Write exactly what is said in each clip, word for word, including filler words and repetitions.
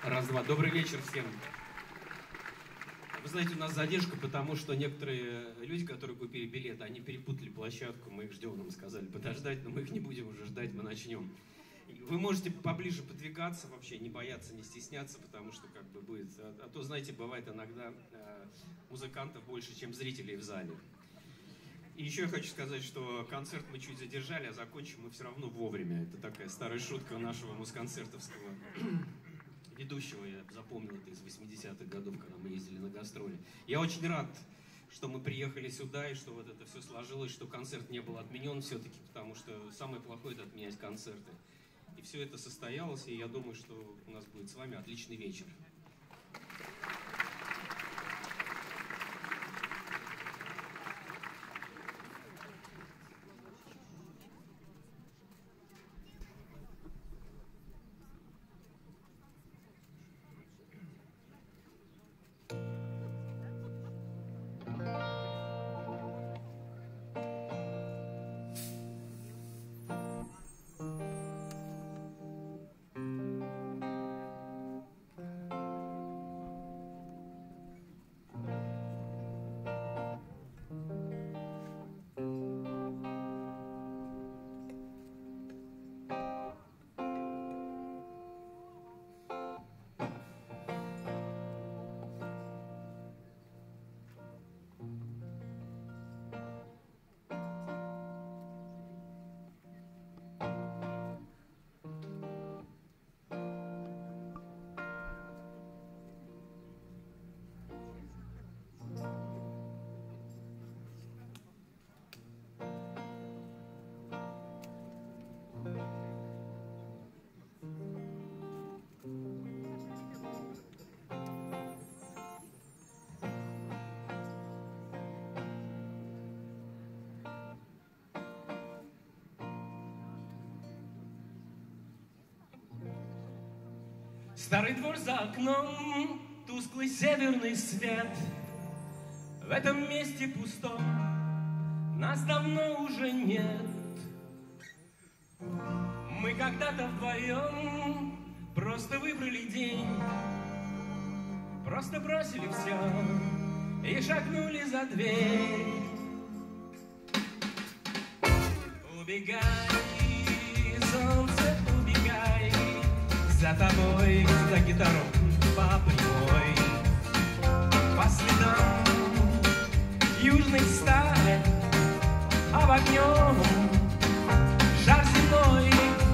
Раз-два. Добрый вечер всем. Вы знаете, у нас задержка, потому что некоторые люди, которые купили билеты, они перепутали площадку, мы их ждем, нам сказали подождать, но мы их не будем уже ждать, мы начнем. Вы можете поближе подвигаться, вообще не бояться, не стесняться, потому что как бы будет... А, а то, знаете, бывает иногда э, музыкантов больше, чем зрителей в зале. И еще я хочу сказать, что концерт мы чуть задержали, а закончим мы все равно вовремя. Это такая старая шутка нашего музконцертовского ведущего. Я запомнил это из восьмидесятых годов, когда мы ездили на гастроли. Я очень рад, что мы приехали сюда, и что вот это все сложилось, что концерт не был отменен все-таки, потому что самое плохое — это отменять концерты. И все это состоялось, и я думаю, что у нас будет с вами отличный вечер. Старый двор за окном, тусклый северный свет. В этом месте пусто, нас давно уже нет. Мы когда-то вдвоем просто выбрали день, просто бросили все и шагнули за дверь. Убегай, солнце, убегай, за тобой, за гитару по прямой, по следам южной стали, а в огнем жар земной.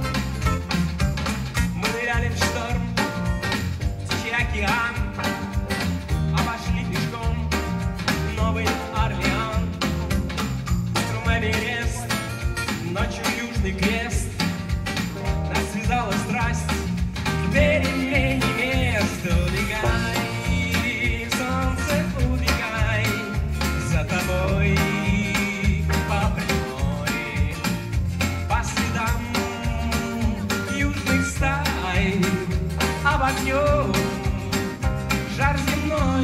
Мы ныряли в шторм, тихий океан, обошли пешком Новый Орлеан, утром Эверест, ночью Южный Крест. Нас связала страсть, перемене мест. Убегай, солнце, убегай, за тобой по прямой, по следам южных стай, обогнем жар земной.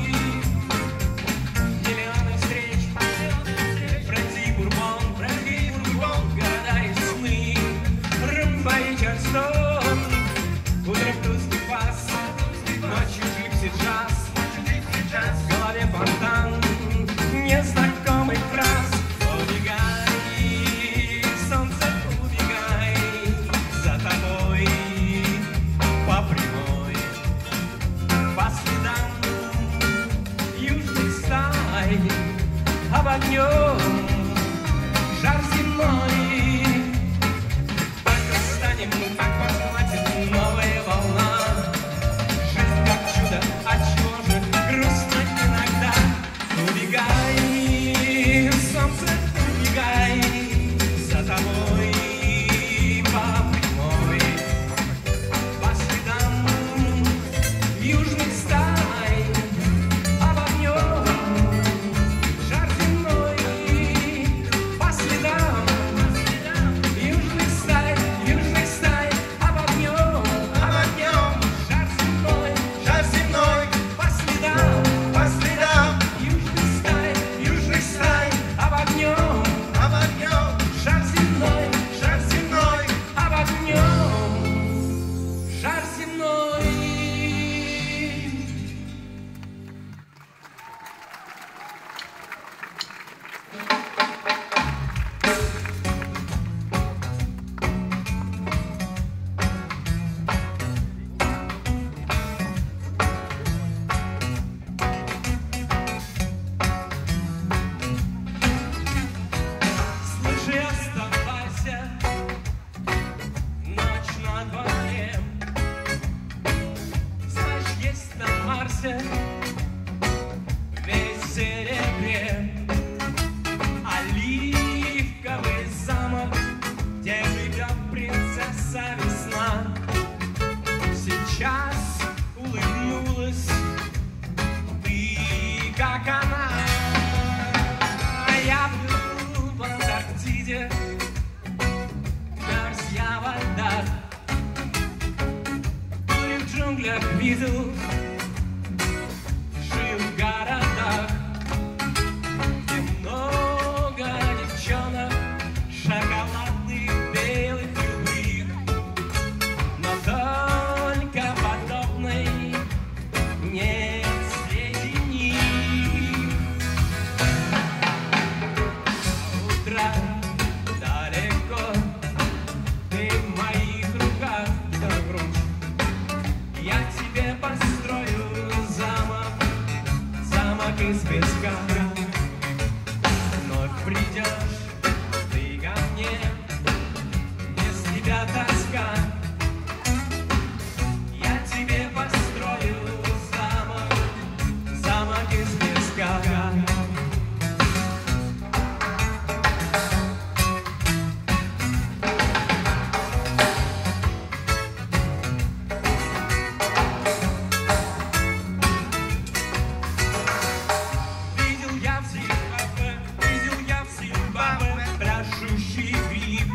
Миллионы встреч, Франции, Бурбон, Франции, Бурбон, города и сны, Румба и Чарстон. Утром тусклый пас, ночью джипси джаз, в голове фонтан незнакомых фраз. Убегай, солнце, убегай, за тобой по прямой, по следам южных стай, обогнем жар земной. Только станем мы, как посмотрим, новая волна. Жизнь как чудо, отчего же грустно иногда? Убегай, солнце, убегай, за тобой по прямой, по следам южных стай, обогнем жар земной. По следам южных стай, южных стай, обогнем, обогнем жар земной, жар земной. По следам, по следам южных стай, южных стай, обогнем, обогнем жар земной, жар земной, обогнем жар земной. джунглях видел, жил в городах, где много девчонок, шоколадных, белых, любых, но только подобной нет среди них. Утро далеко, ты в моих руках, да громче. Я тебе построю замок, замок из песка. Вновь придешь ты ко мне, без тебя тоска. Я тебе построю замок, замок из песка. Видел я в Зимбабве, видел я в Зимбабве пляшущий гриб.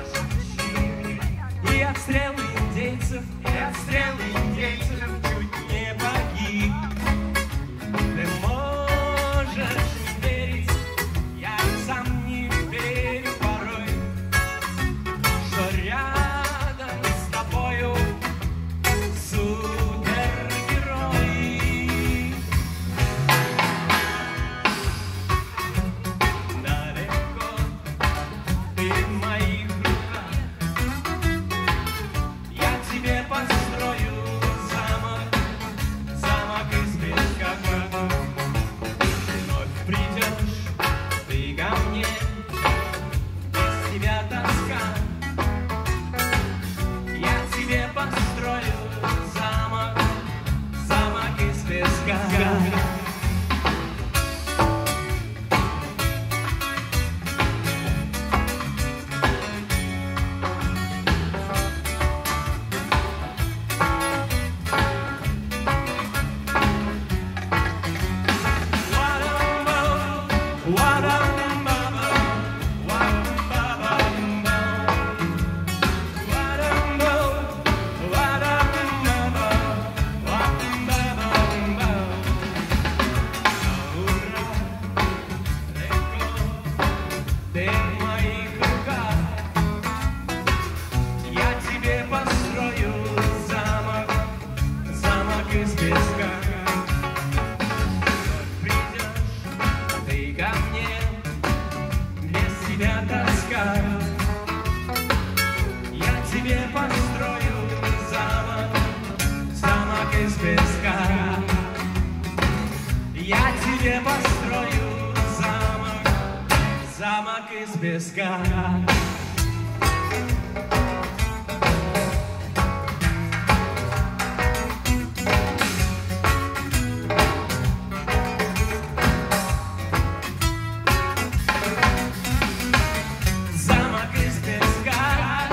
И обстрел индейцев, и обстрел индейцев чуть не погиб. Ты можешь не верить, я и сам не верю порой, что рядом с тобою супергерой. Далеко ты в моих руках, я тебе построю замок, замок из песка. Вновь придешь ты ко мне, без тебя тоска. Я тебе построю замок, замок из песка. Ты в моих руках, я тебе построю замок, замок из песка. Придешь ты ко мне, без тебя тоска. Я тебе построю замок, замок из песка. Я тебе построю замок, замок из песка. Замок из песка,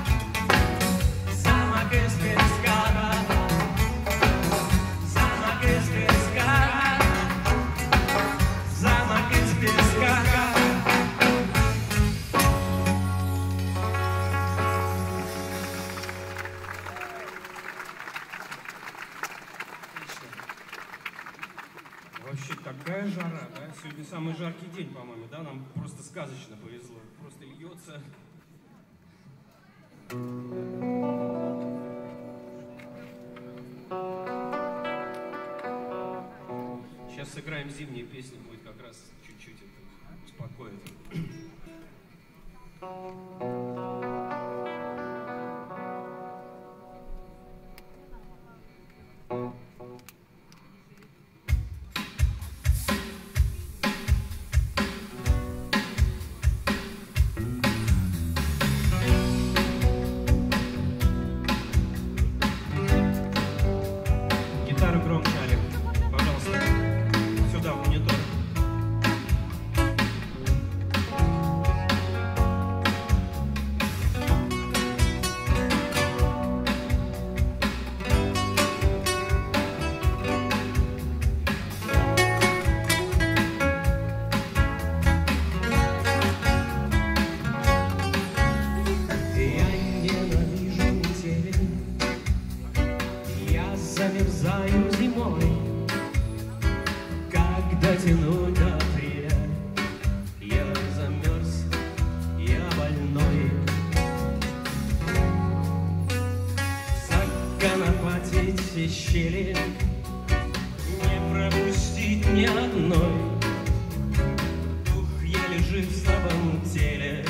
замок из песка, замок из песка, замок из песка. Вообще такая жара, да? Сегодня самый жаркий день, по-моему, да? Нам просто сказочно повезло. Просто льется. Сейчас сыграем зимние песни, будет как раз чуть-чуть это успокоит. Гитару громче, Олег, пожалуйста. Сюда, в монитор. замерзаю зимой, как дотянуть до апреля? Я замерз, я больной. Законопатить все щели, не пропустить ни одной. Дух еле жив в слабом теле,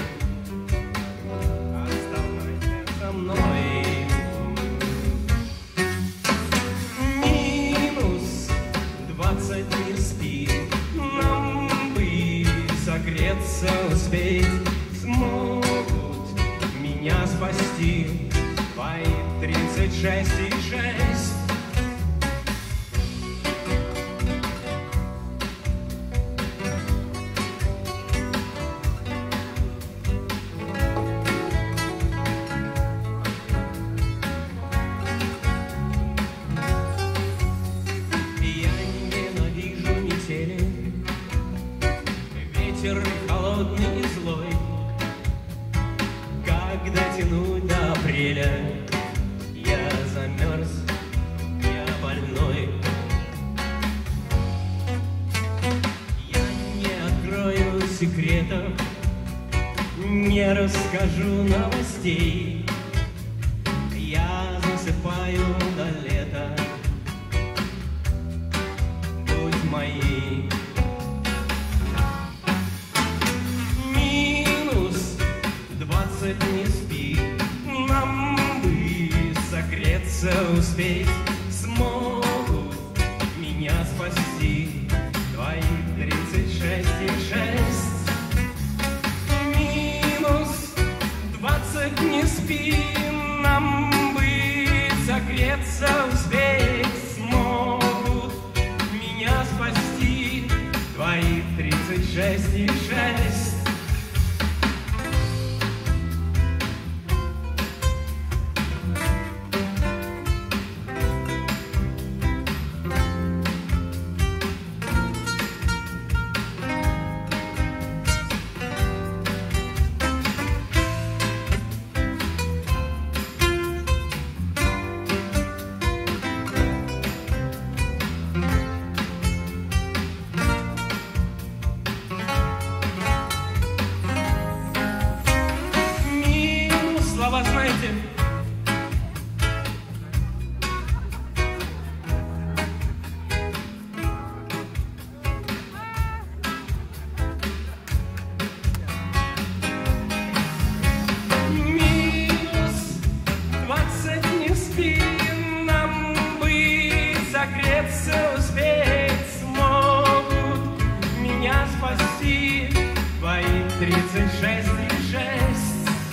оставайся со мной. Минус двадцать не спи, нам бы согреться успеть. Смогут меня спасти твои тридцать шесть и шесть. Ветер холодный и злой, как дотянуть до апреля? Я замерз, я больной. Я не открою секретов, не расскажу новостей. Я засыпаю до лета, будь моей. Не спи, нам бы согреться успеть. Смогут меня спасти твои тридцать шесть и шесть. Минус двадцать не спи, нам бы согреться успеть. Смогут меня спасти твои тридцать шесть и шесть. Слова знаете? Минус двадцать не спи, нам бы согреться успеть. Смогут меня спасти твои тридцать шесть и шесть.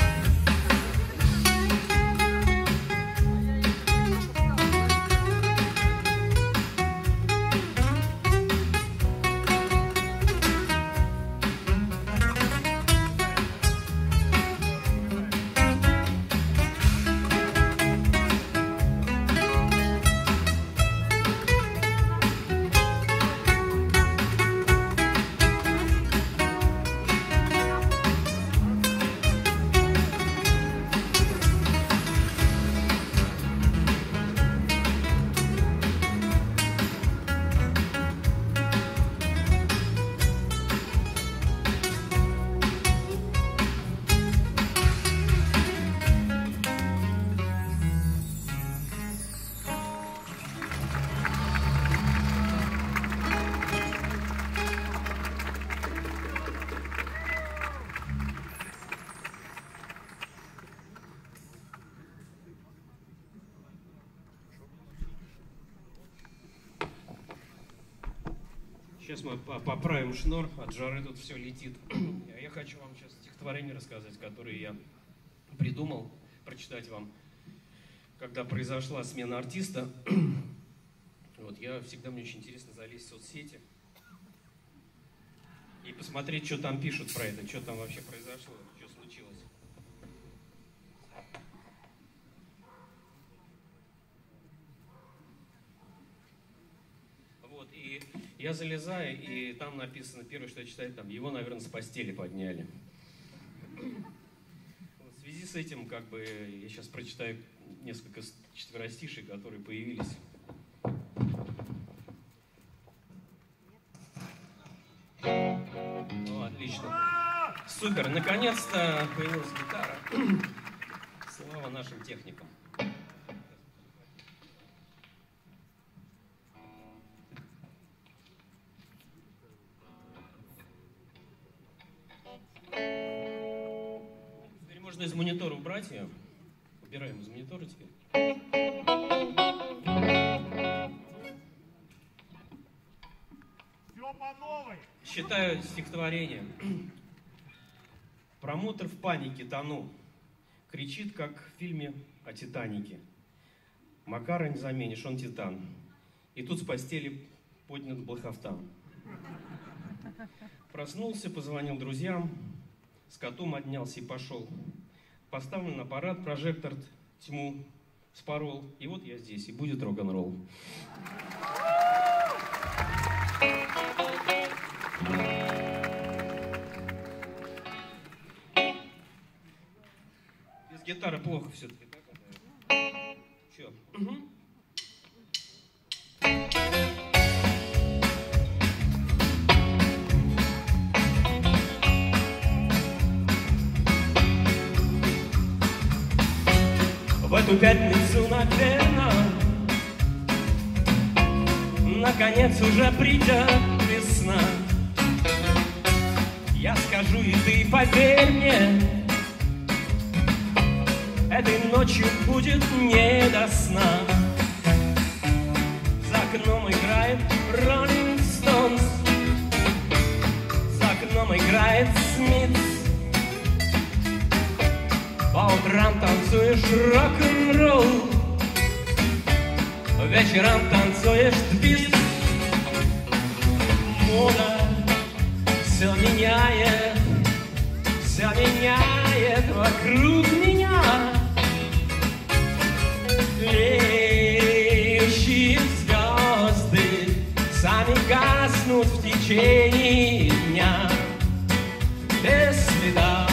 Сейчас мы поправим шнур, от жары тут все летит. Я хочу вам сейчас стихотворение рассказать, которое я придумал, прочитать вам. Когда произошла смена артиста, вот, я всегда, мне очень интересно залезть в соцсети и посмотреть, что там пишут про это, что там вообще произошло, что случилось. Вот, и я залезаю, и там написано, первое, что я читаю, там, его, наверное, с постели подняли. В связи с этим, как бы, я сейчас прочитаю несколько четверостишей, которые появились. Ну, отлично. Супер, наконец-то появилась гитара. Слава нашим техникам. Теперь можно из монитора убрать ее. Убираем из монитора теперь. Все по новой. Читаю стихотворение. Промоутер в панике тону. Кричит, как в фильме о Титанике. Макара не заменишь, он титан. И тут с постели поднят блоховтан. Проснулся, позвонил друзьям. С котом отнялся и пошел. Поставлен аппарат, прожектор тьму спорол. И вот я здесь, и будет рок-н-ролл. Без гитары плохо все-таки. Че? Угу. В эту пятницу, наверное, наконец уже придет весна. Я скажу, и ты поверь мне, этой ночью будет не до сна. За окном играет Rolling Stones, за окном играет Смит. По утрам танцуешь рок-н-ролл, вечером танцуешь твист. Мода все меняет, все меняет вокруг меня. Леющие звезды сами гаснут в течение дня. Без следа.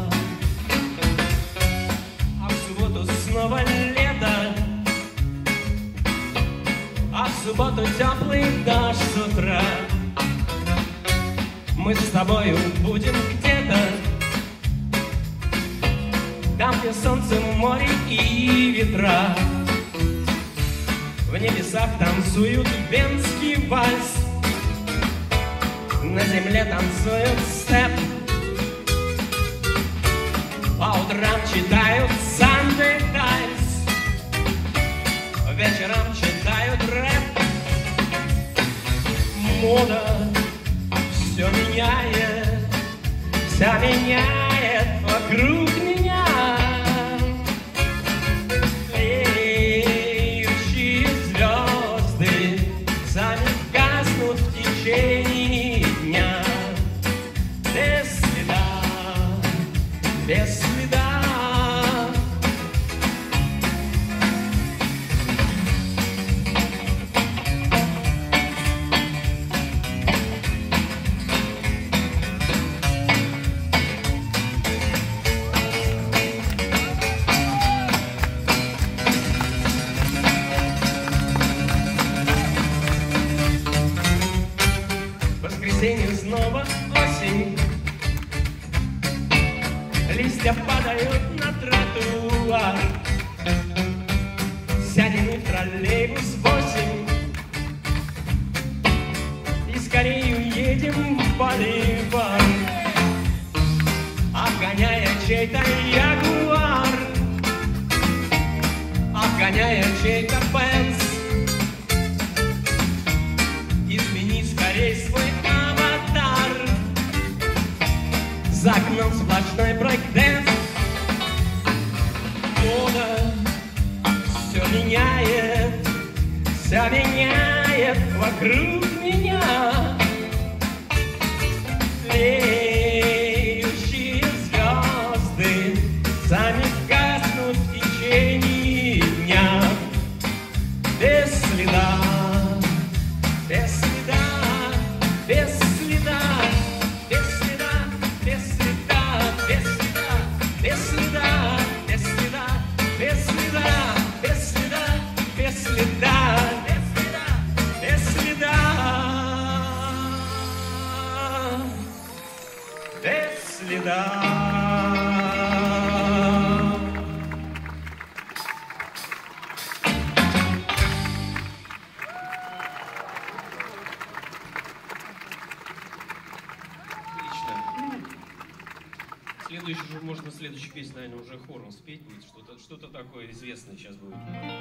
Снова лето, а в субботу теплый дождь с утра. Мы с тобою будем где-то там, где солнце, море и ветра. В небесах танцуют венский вальс, на земле танцуют степ. По утрам читают Sunday Times, вечером читают рэп. Мода все меняет, вся меняет вокруг меня. Леющие звезды сами гаснут в течение дня. Без следа, без следа. Воскресенье снова осень, листья падают на тротуар. Сядем и в троллейбус восемь и скорее уедем в Боливар, обгоняя чей-то ягуар, обгоняя чей-то Бенц. Измени скорей свой аватар, за окном сплошной брейк-дэнс. Мода все меняет, все меняет вокруг меня. Леющие звезды сами гаснут в течение дня. Без следа, без следа, без следа, без следа, без следа, без следа, без следа, без следа, без следа. следа. Следующий же можно следующую песню, наверное, уже хором спеть будет. Что-то что-то такое известное сейчас будет.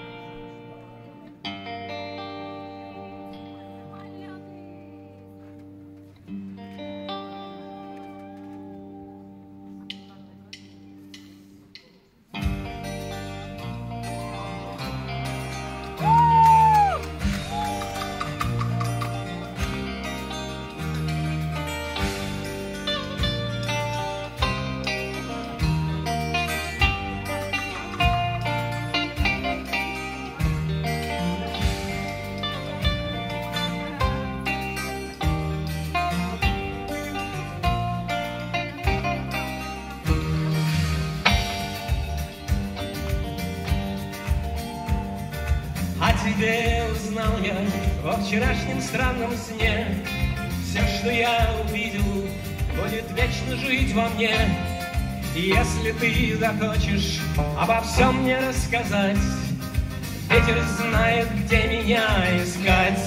Тебе узнал я во вчерашнем странном сне. Все, что я увидел, будет вечно жить во мне. И если ты захочешь обо всем мне рассказать, ветер знает, где меня искать.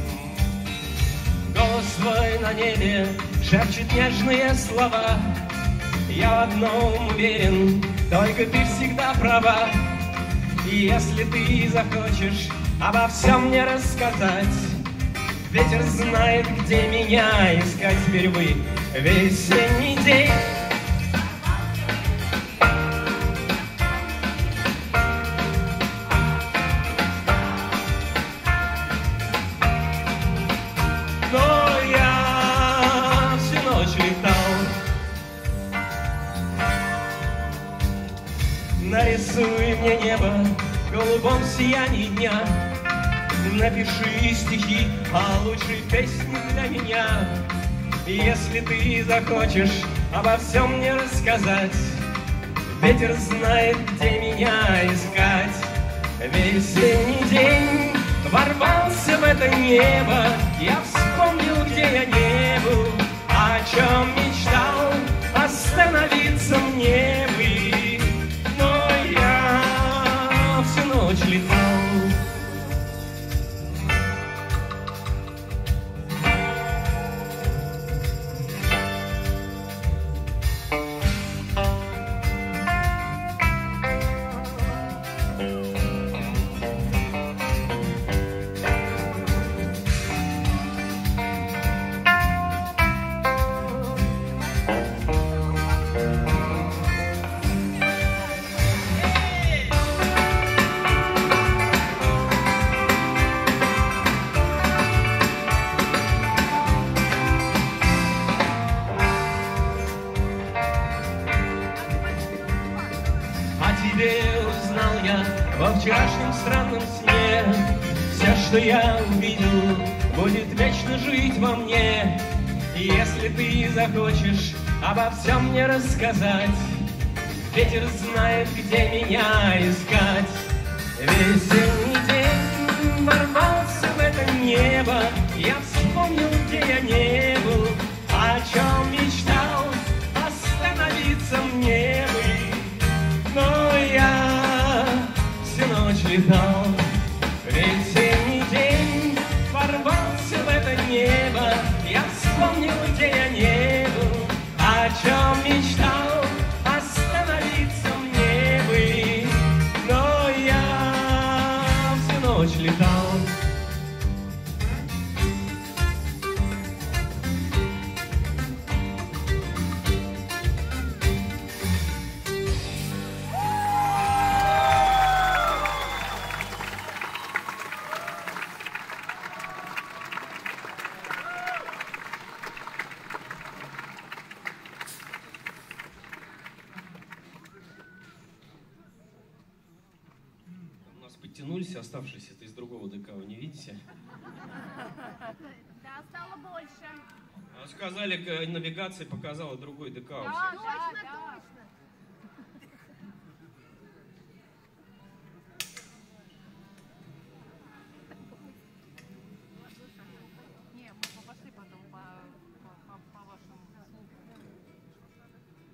Голос твой на небе шепчет нежные слова. Я в одном уверен, только ты всегда права. И если ты захочешь обо всем мне рассказать, ветер знает, где меня искать. Впервые весенний день. Но я всю ночь летал. Нарисуй мне небо в голубом сиянии дня. Напиши стихи о лучшей песне для меня. И если ты захочешь обо всем мне рассказать, ветер знает, где меня искать. Весенний день ворвался в это небо. Я вспомнил, где я не был, о чем мечтал, остановиться мне бы. Но я всю ночь летал. Во вчерашнем странном сне все, что я увидел, будет вечно жить во мне. И если ты захочешь обо всем мне рассказать, ветер знает, где меня искать. Весенний день ворвался в это небо. Я вспомнил, где я не был, о чем мечтал, остановиться мне бы. Но я всю ночь летал. Весенний день ворвался в это небо. Я вспомнил, где я не был, о чем мечтал, остановиться мне бы. Но я всю ночь летал. Подтянулись оставшиеся, это из другого ДК, вы не видите? Да, стало больше. А сказали, навигация показала другой ДК. Да, да, точно, да. Точно. Не, мы пошли потом по, по, по, по вашему.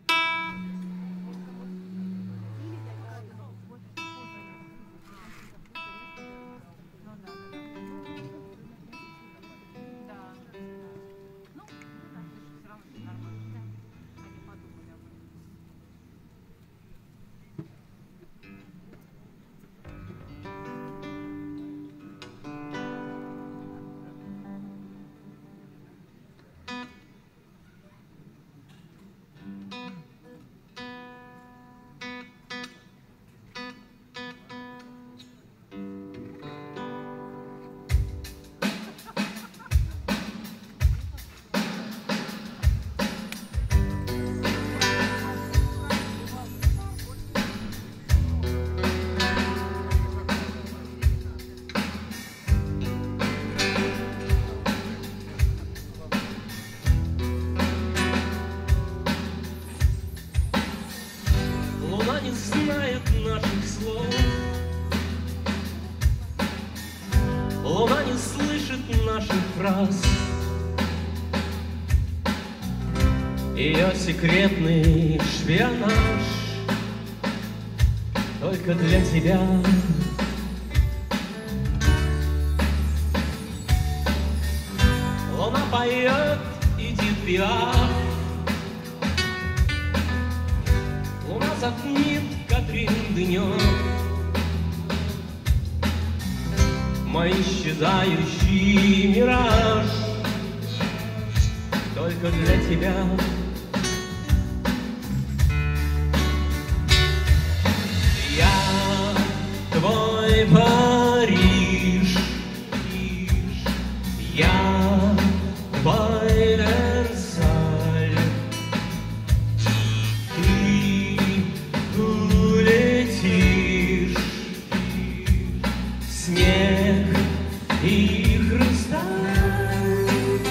фраз, ее секретный шпионаж только для тебя. Луна поет, Эдит Пиаф, луна затмит Катрин Денев, мой исчезающий мираж только для тебя. Я твой Париж, я твой Версаль, ты улетишь в снег и хрусталь.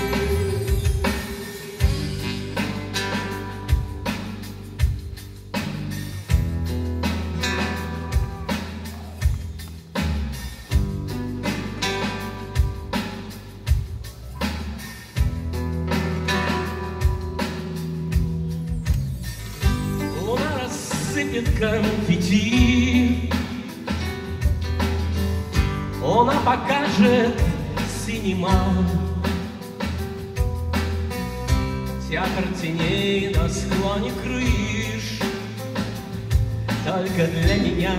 Луна рассыпет конфетти, луна покажет синема, театр теней на склоне крыш только для меня.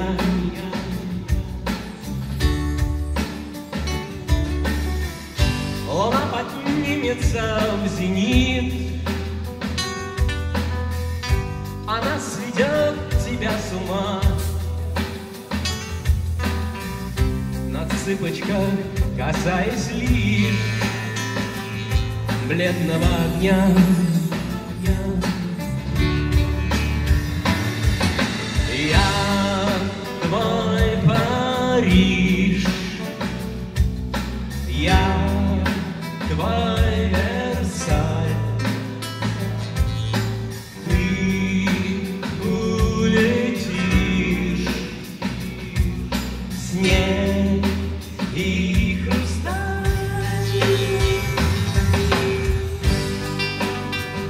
Луна поднимется в зенит, она сведет тебя с ума. На цыпочках, касаясь лишь бледного огня. Я твой Париж, я твой Версаль, ты улетишь в снег и хрусталь.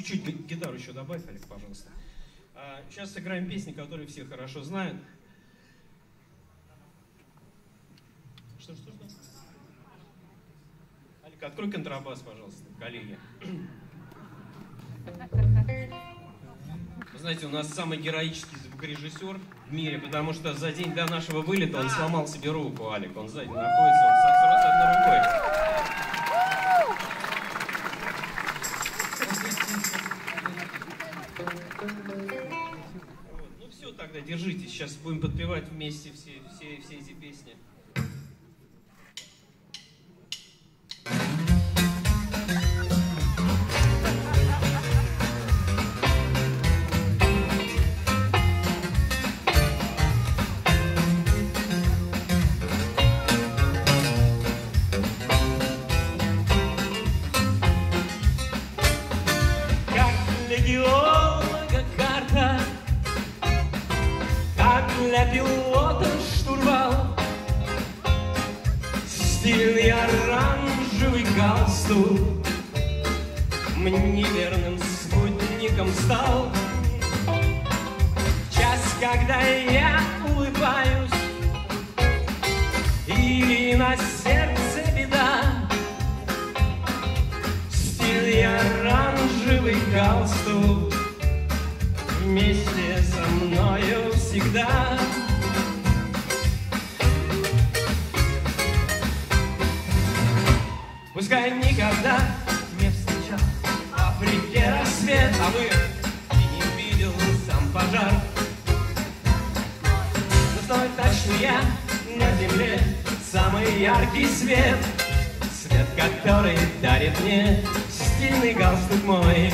чуть-чуть гитару еще добавь, Олег, пожалуйста. А, сейчас сыграем песни, которые все хорошо знают. Что, что, что? Олег, открой контрабас, пожалуйста, коллеги. Вы знаете, у нас самый героический звукорежиссер в мире, потому что за день до нашего вылета он сломал себе руку, Олег. Он сзади находится, он сразу одной рукой. Вот. Ну все, тогда держитесь. Сейчас будем подпевать вместе все, все, все эти песни. Неверным спутником стал час, когда я улыбаюсь, и на сердце беда. Стиль оранжевый галстук вместе со мною всегда. Пускай никогда не встречал в Африке рассвет, а вы и не видел сам пожар. Но знаю точно я на земле самый яркий свет, свет, который дарит мне стильный галстук мой.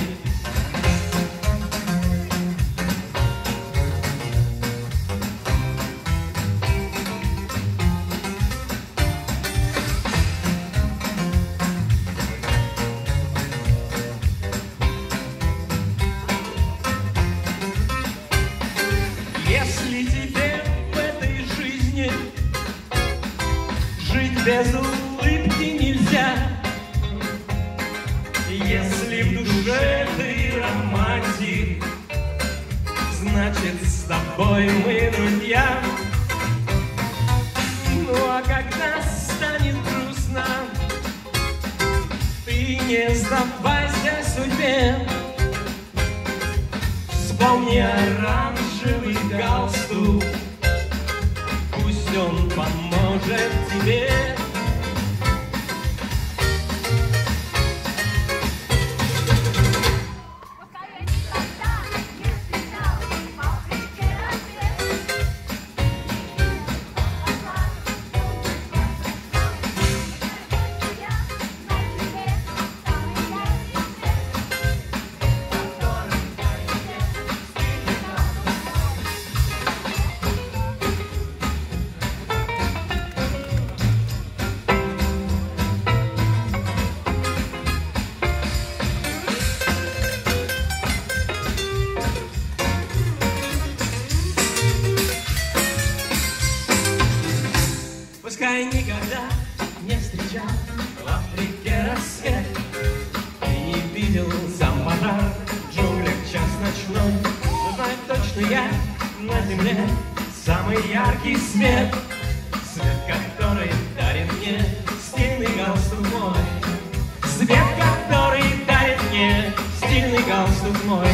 Без улыбки нельзя, если в душе ты романтик, значит с тобой мы друзья. Ну а когда станет грустно, ты не сдавайся судьбе. Вспомни оранжевый галстук, пусть он поможет тебе. Пускай никогда не встречал в Африке рассвет, ты не видел сам пожар в джунглях час ночной. Но знаю точно я на земле самый яркий свет, свет, который дарит мне стильный галстук мой. Свет, который дарит мне стильный галстук мой.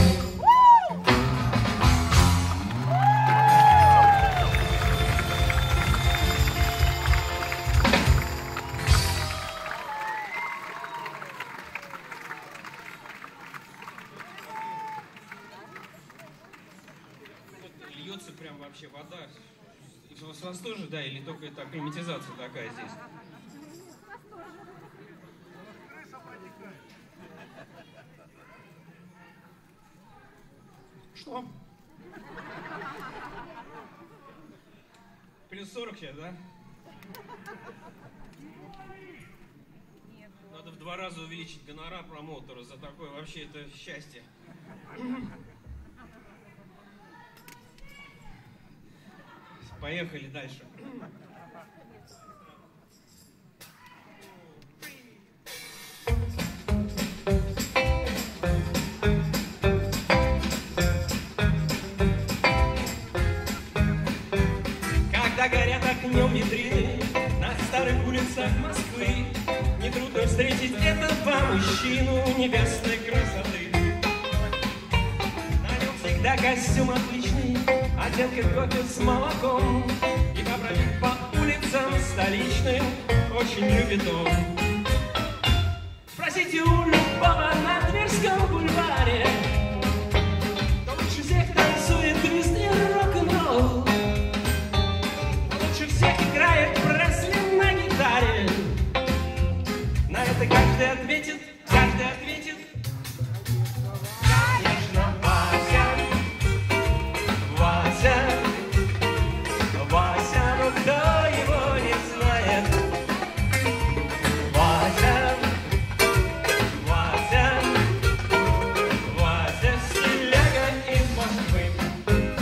Льется прям вообще вода. С вас тоже, да, или только это акклиматизация такая здесь? Что? Плюс сорок сейчас, да? Надо в два раза увеличить гонорар промоутера за такое вообще это счастье. Поехали дальше. мужчину небесной красоты. На нем всегда костюм отличный, одет как кофе с молоком, и побродить по улицам столичным очень любит он. Спросите у любого на Тверском бульваре, кто лучше всех танцует твист и рок-н-ролл, кто лучше всех играет Пресли на гитаре. На это каждый ответит, каждый ответит: конечно, Вася, Вася, Вася, ну кто его не знает? Вася, Вася, Вася, стиляга из Москвы.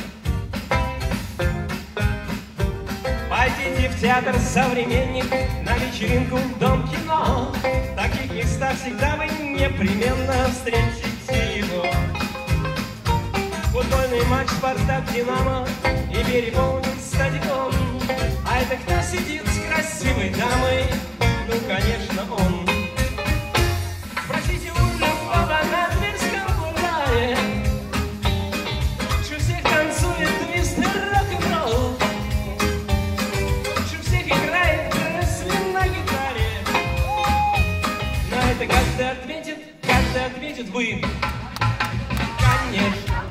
Пойдите в театр «Современник», на вечеринку в Дом кино. В таких местах всегда вы непременно встретите его. Футбольный матч «Спартак-Динамо» и переполнен стадион. А это кто сидит с красивой дамой? Ну, конечно, он. Спросите у любого на Тверском бульваре, лучше всех танцует твист и рок-н-ролл, лучше всех играет Пресли на гитаре. На это каждый ответит, каждый ответит: вы. Конечно.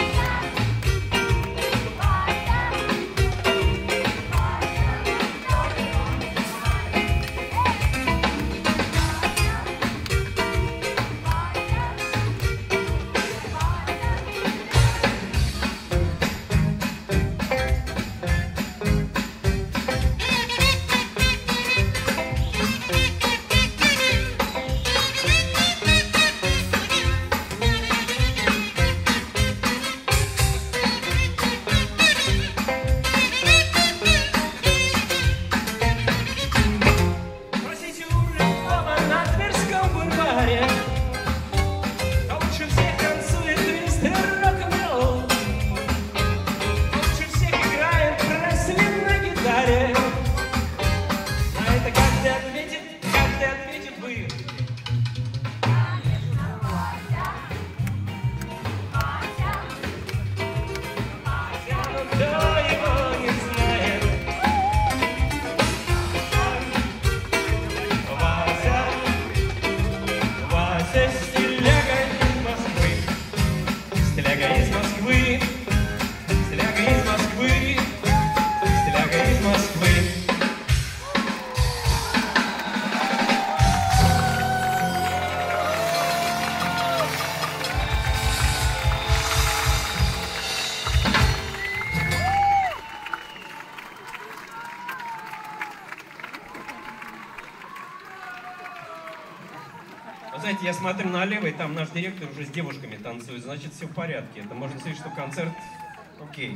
Знаете, я смотрю налево, и там наш директор уже с девушками танцует, значит, все в порядке. Это можно сказать, что концерт окей.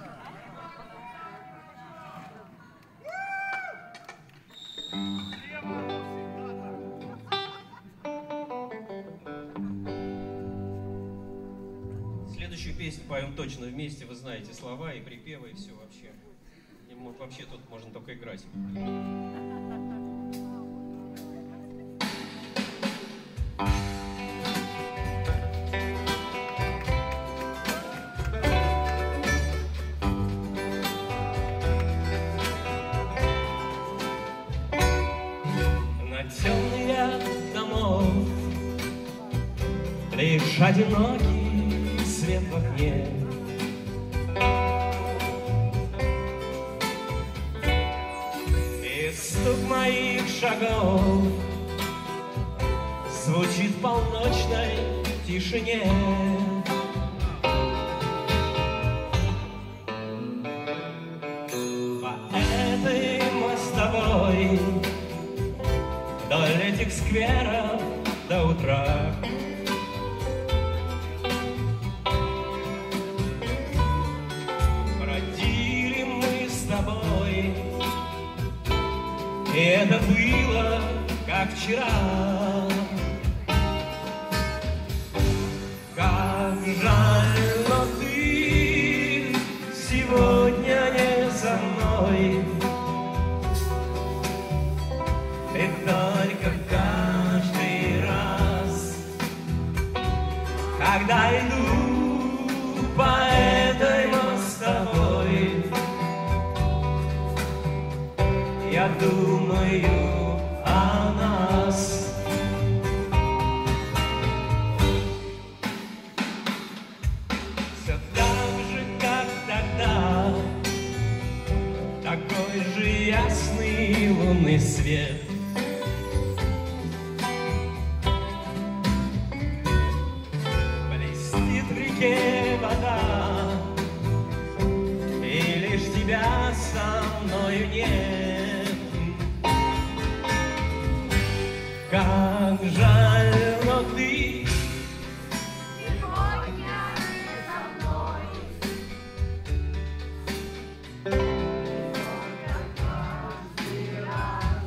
Следующую песню поем точно вместе, вы знаете слова и припевы, и все вообще. И вообще тут можно только играть. Лишь одинокий свет в окне, и стук моих шагов звучит в полночной тишине. По этой мостовой вдоль этих скверов до утра и это было, как вчера. Как жаль, но ты сегодня не со мной. И только каждый раз Когда иду по этой мостовой, я думаю о нас. Все так же, как тогда, такой же ясный лунный свет. Блестит в реке вода, и лишь тебя со мною нет. Как жаль, но ты Сегодня не со мной. Каждый раз,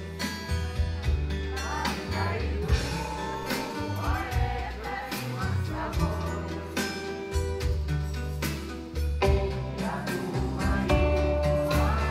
когда иду по этой мостовой, я думаю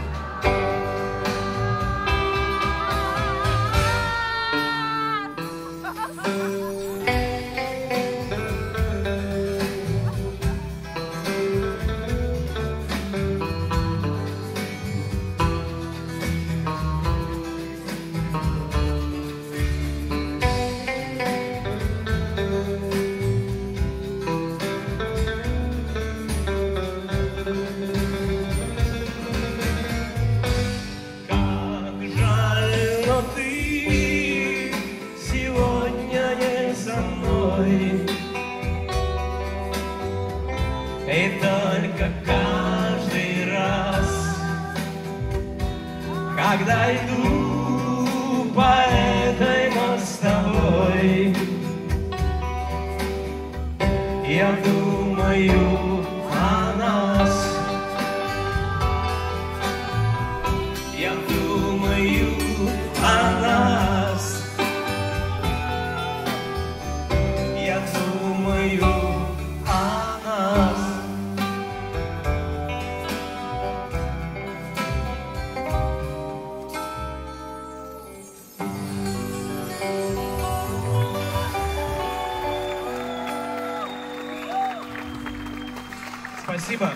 Как жаль, но ты сегодня не со мной. И только каждый раз, когда иду по этой мостовой, я думаю о нас. Я думаю о нас. Я думаю о нас. Спасибо.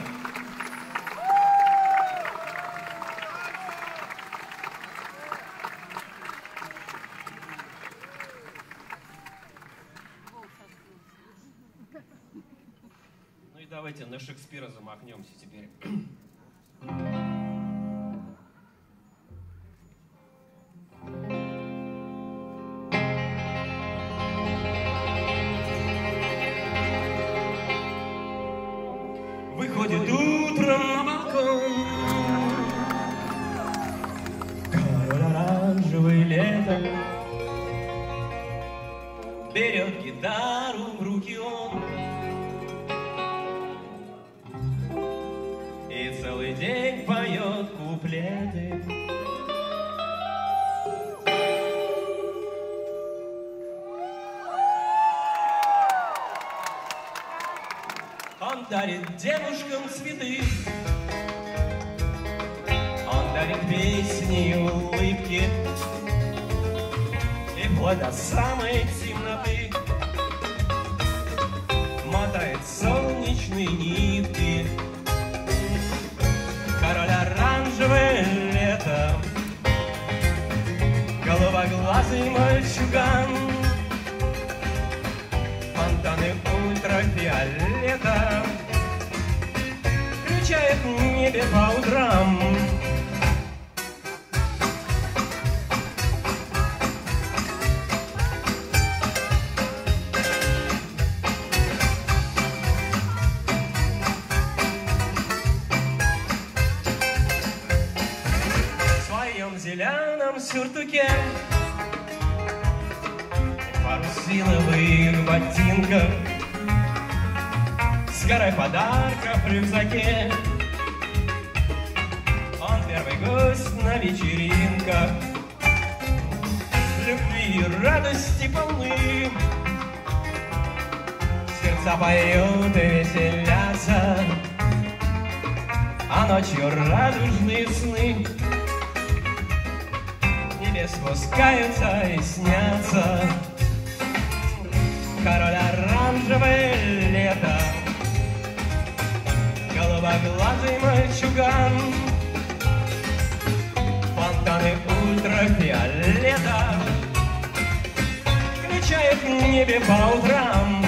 Ну и давайте на Шекспира замахнемся теперь. Выходит утром на балкон король оранжевый лето, берет гитару в руки он и целый день поет куплеты. Он дарит девушкам цветы, он дарит песни и улыбки, и вплоть до самой темноты мотает солнечные нитки. Король оранжевое лето, голубоглазый мальчуган, фонтаны ультрафиолета включает в небе по утрам. В своем зеленом сюртуке, в парусиновых ботинках, с горой подарков в рюкзаке, он первый гость на вечеринках, любви и радости полны. Сердца поют и веселятся, а ночью радужные сны небес спускаются и снятся. Король оранжевый в небе по утрам.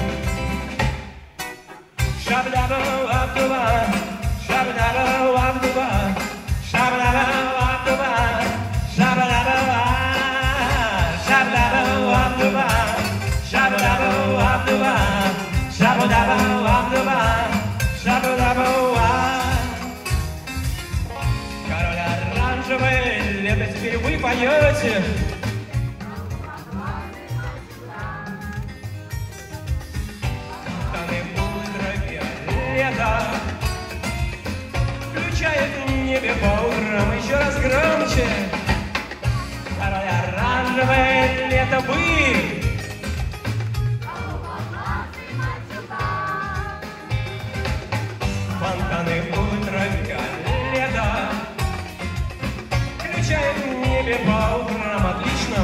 Шаб-даба-ва-ва-ва, шаб-даба-ва-ва-ва, шаб-даба-ва-ва-ва, шаб-даба-ва, шаб-даба-ва-ва, шаб-даба-ва-ва, шаб-даба-ва-ва, шаб-даба-ва. Король оранжевый, лето теперь вы поете. Включает в небе по утрам еще раз громче. Король оранжевый, лето вы. Фонтаны ультрафиолета включает в небе по утрам. Отлично.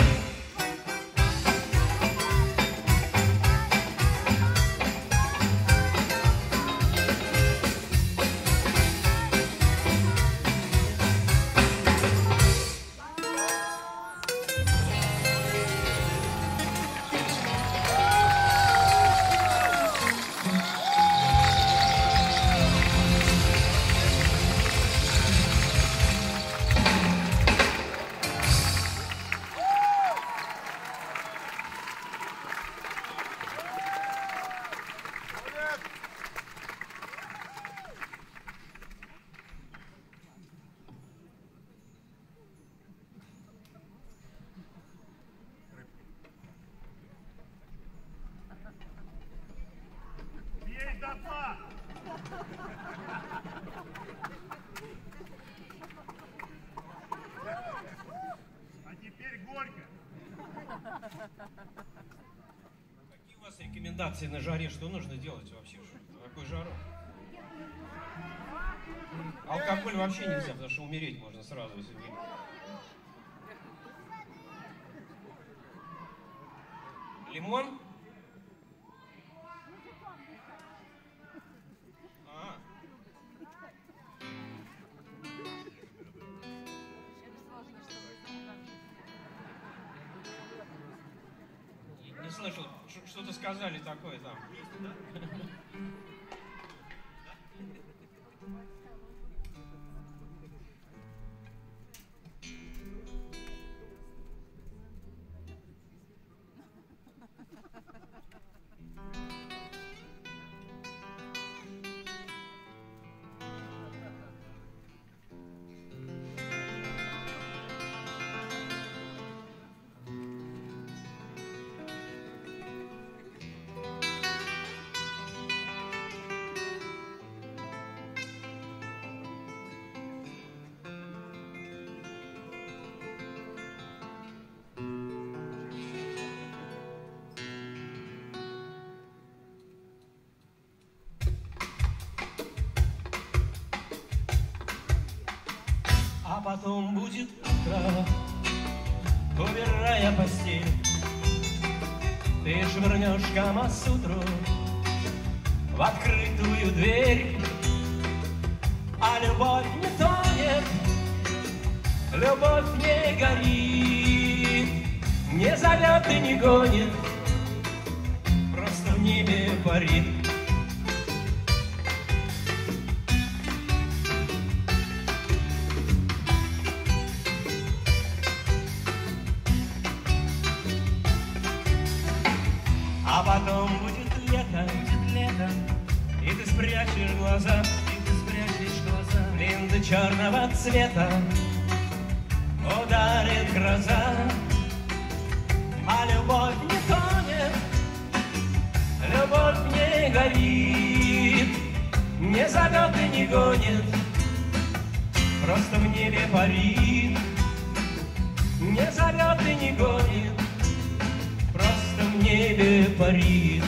А теперь горько. Какие у вас рекомендации на жаре? Что нужно делать вообще? На такой жару? Алкоголь вообще нельзя, потому что умереть можно сразу, если вы... Лимон? А. Не слышал, что-то сказали такое там. А потом будет утро, убирая постель, ты швырнешь Камасутру в открытую дверь. А любовь не тонет, любовь не горит, не зовет и не гонит, просто в небе парит. А потом будет лето, будет лето, и ты спрячешь глаза, и ты спрячешь глаза. Линзы черного цвета ударит гроза, а любовь не тонет, любовь не горит, не зовет и не гонит, просто в небе парит. Не зовет и не гонит, просто в небе парит.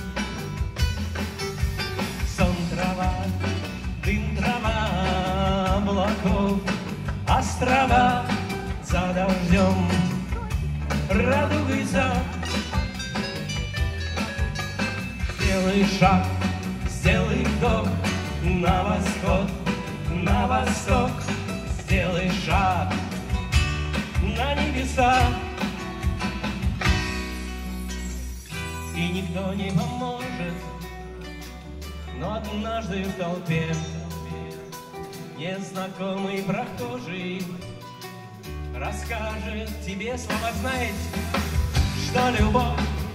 Сон, трава, дым, трава, облаков, острова за дождем, радугой за. Сделай шаг, сделай вдох на восход, на восток, сделай шаг на небеса. и никто не поможет. Но однажды в толпе незнакомый прохожий расскажет тебе слова, знаете, что любовь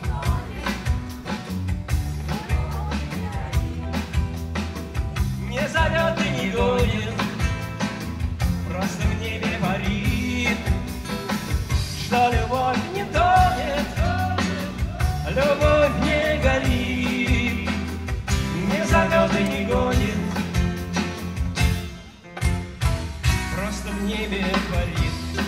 не зовет и не гонит, просто в небе парит, что любовь не тонет, любовь не горит, не зовет и не гонит, просто в небе парит.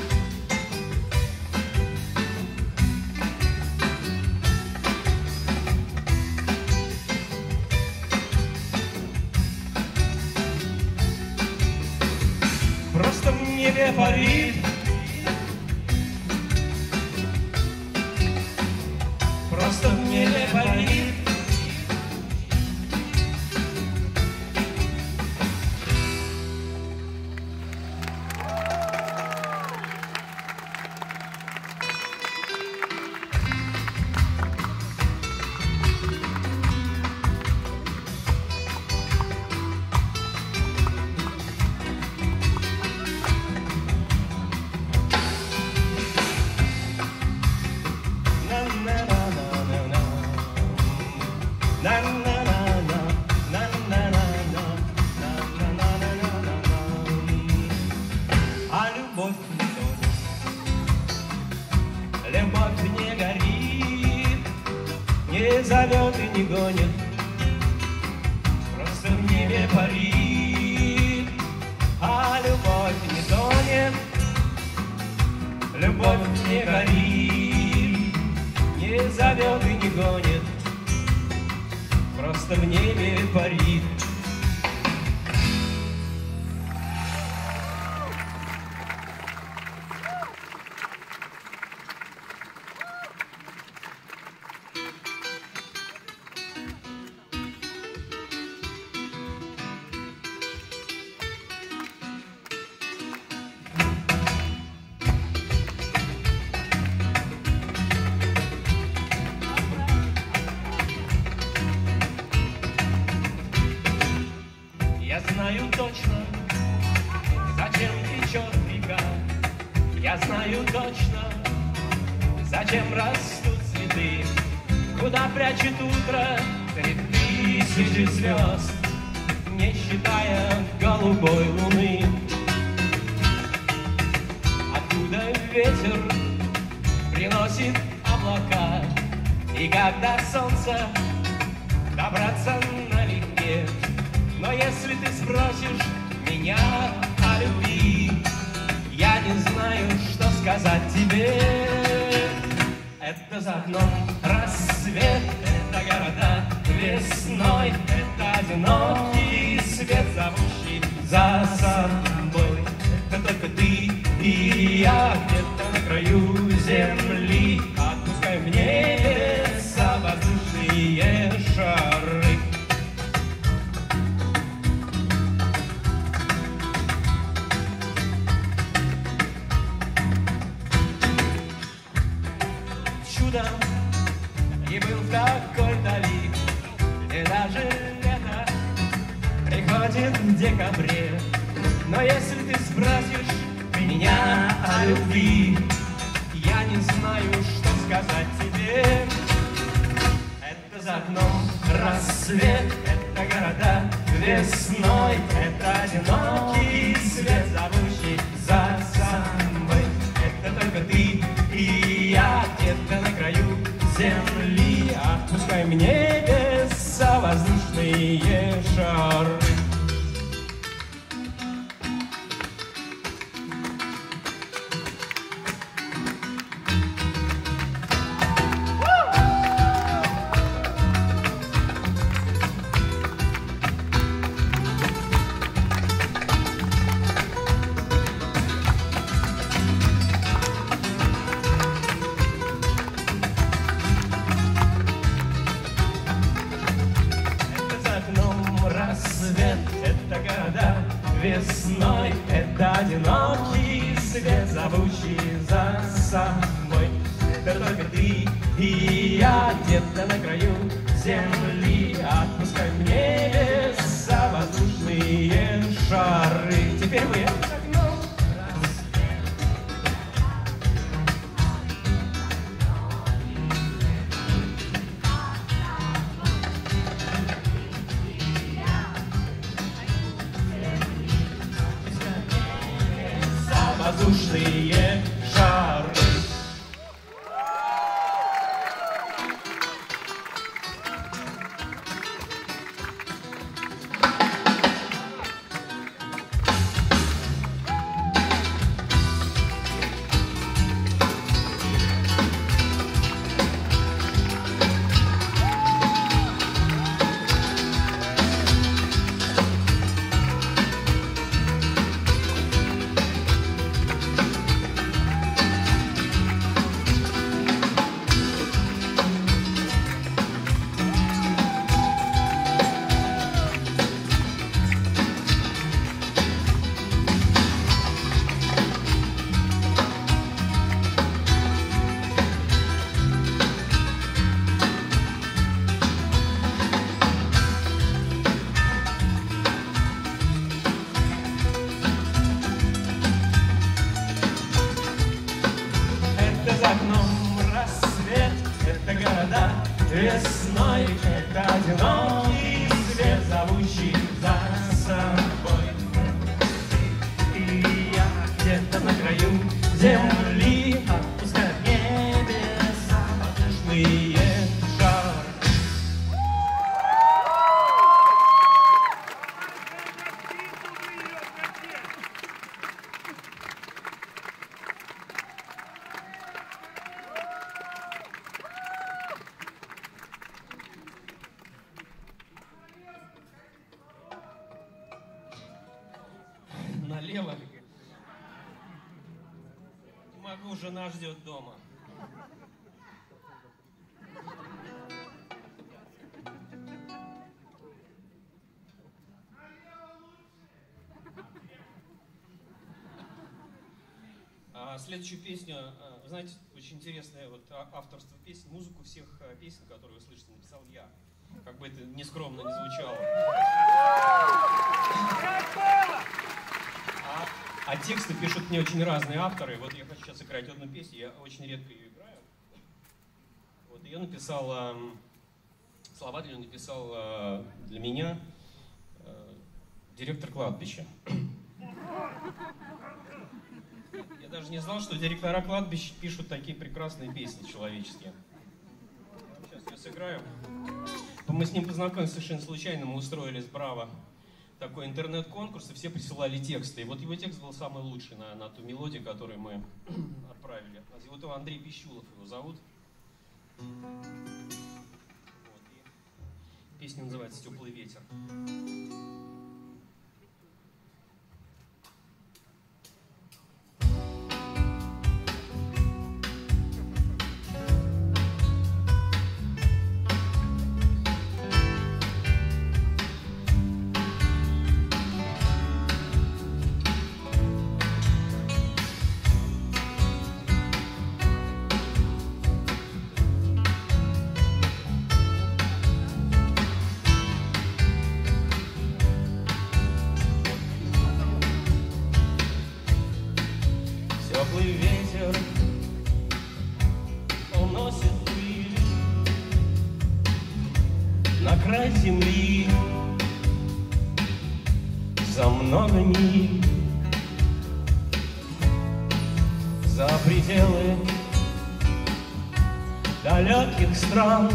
Просто в небе парит, просто в небе парит. А любовь не тонет, любовь не горит, не зовет и не гонит, просто в небе парит. А любовь не тонет, любовь не горит, не зовет и не гонит, просто в небе парит. Я знаю точно, зачем течет река. Я знаю точно, зачем растут цветы. Куда прячет утро три тысячи звезд, не считая голубой луны. Откуда ветер приносит облака, и когда солнце добраться налегке. Но если ты спросишь меня о любви, я не знаю, что сказать тебе. Это за окном рассвет, это города весной, это одинокий свет, зовущий за собой. Это только ты и я где-то на краю земли. Отпускай в небеса воздушные шары. И был в такой дали, где даже лето приходит в декабре. Но если ты спросишь меня о любви, я не знаю, что сказать тебе. Это за окном рассвет, это города весной, это одинокий свет, зовущий за собой. Это только ты и я где-то на краю земли. Отпускай в небеса воздушные шары. Рассвет, это города весной, это одинокий свет, зовущий за собой. Это только ты и я где-то на Весной это одинокий свет, зовущий за собой. И я где-то на краю земли отпускаю в небеса воздушные шары. Налево. Не могу, жена ждет дома. А следующую песню, вы знаете, очень интересное вот авторство песен, музыку всех песен, которые вы слышите, написал я. Как бы это нескромно не звучало. А, а тексты пишут мне очень разные авторы. Вот я хочу сейчас играть одну песню, я очень редко ее играю. Вот ее написал, э, слова для нее написал э, для меня э, директор кладбища. Я даже не знал, что директора кладбища пишут такие прекрасные песни человеческие. Сейчас я сыграю. Мы с ним познакомились совершенно случайно, мы устроили с Браво такой интернет-конкурс, и все присылали тексты. И вот его текст был самый лучший на, на ту мелодию, которую мы отправили. Вот его Андрей Пищулов его зовут. Вот. И песня называется «Теплый ветер». Теплый ветер уносит пыль на край земли за много миль, за пределы далеких стран,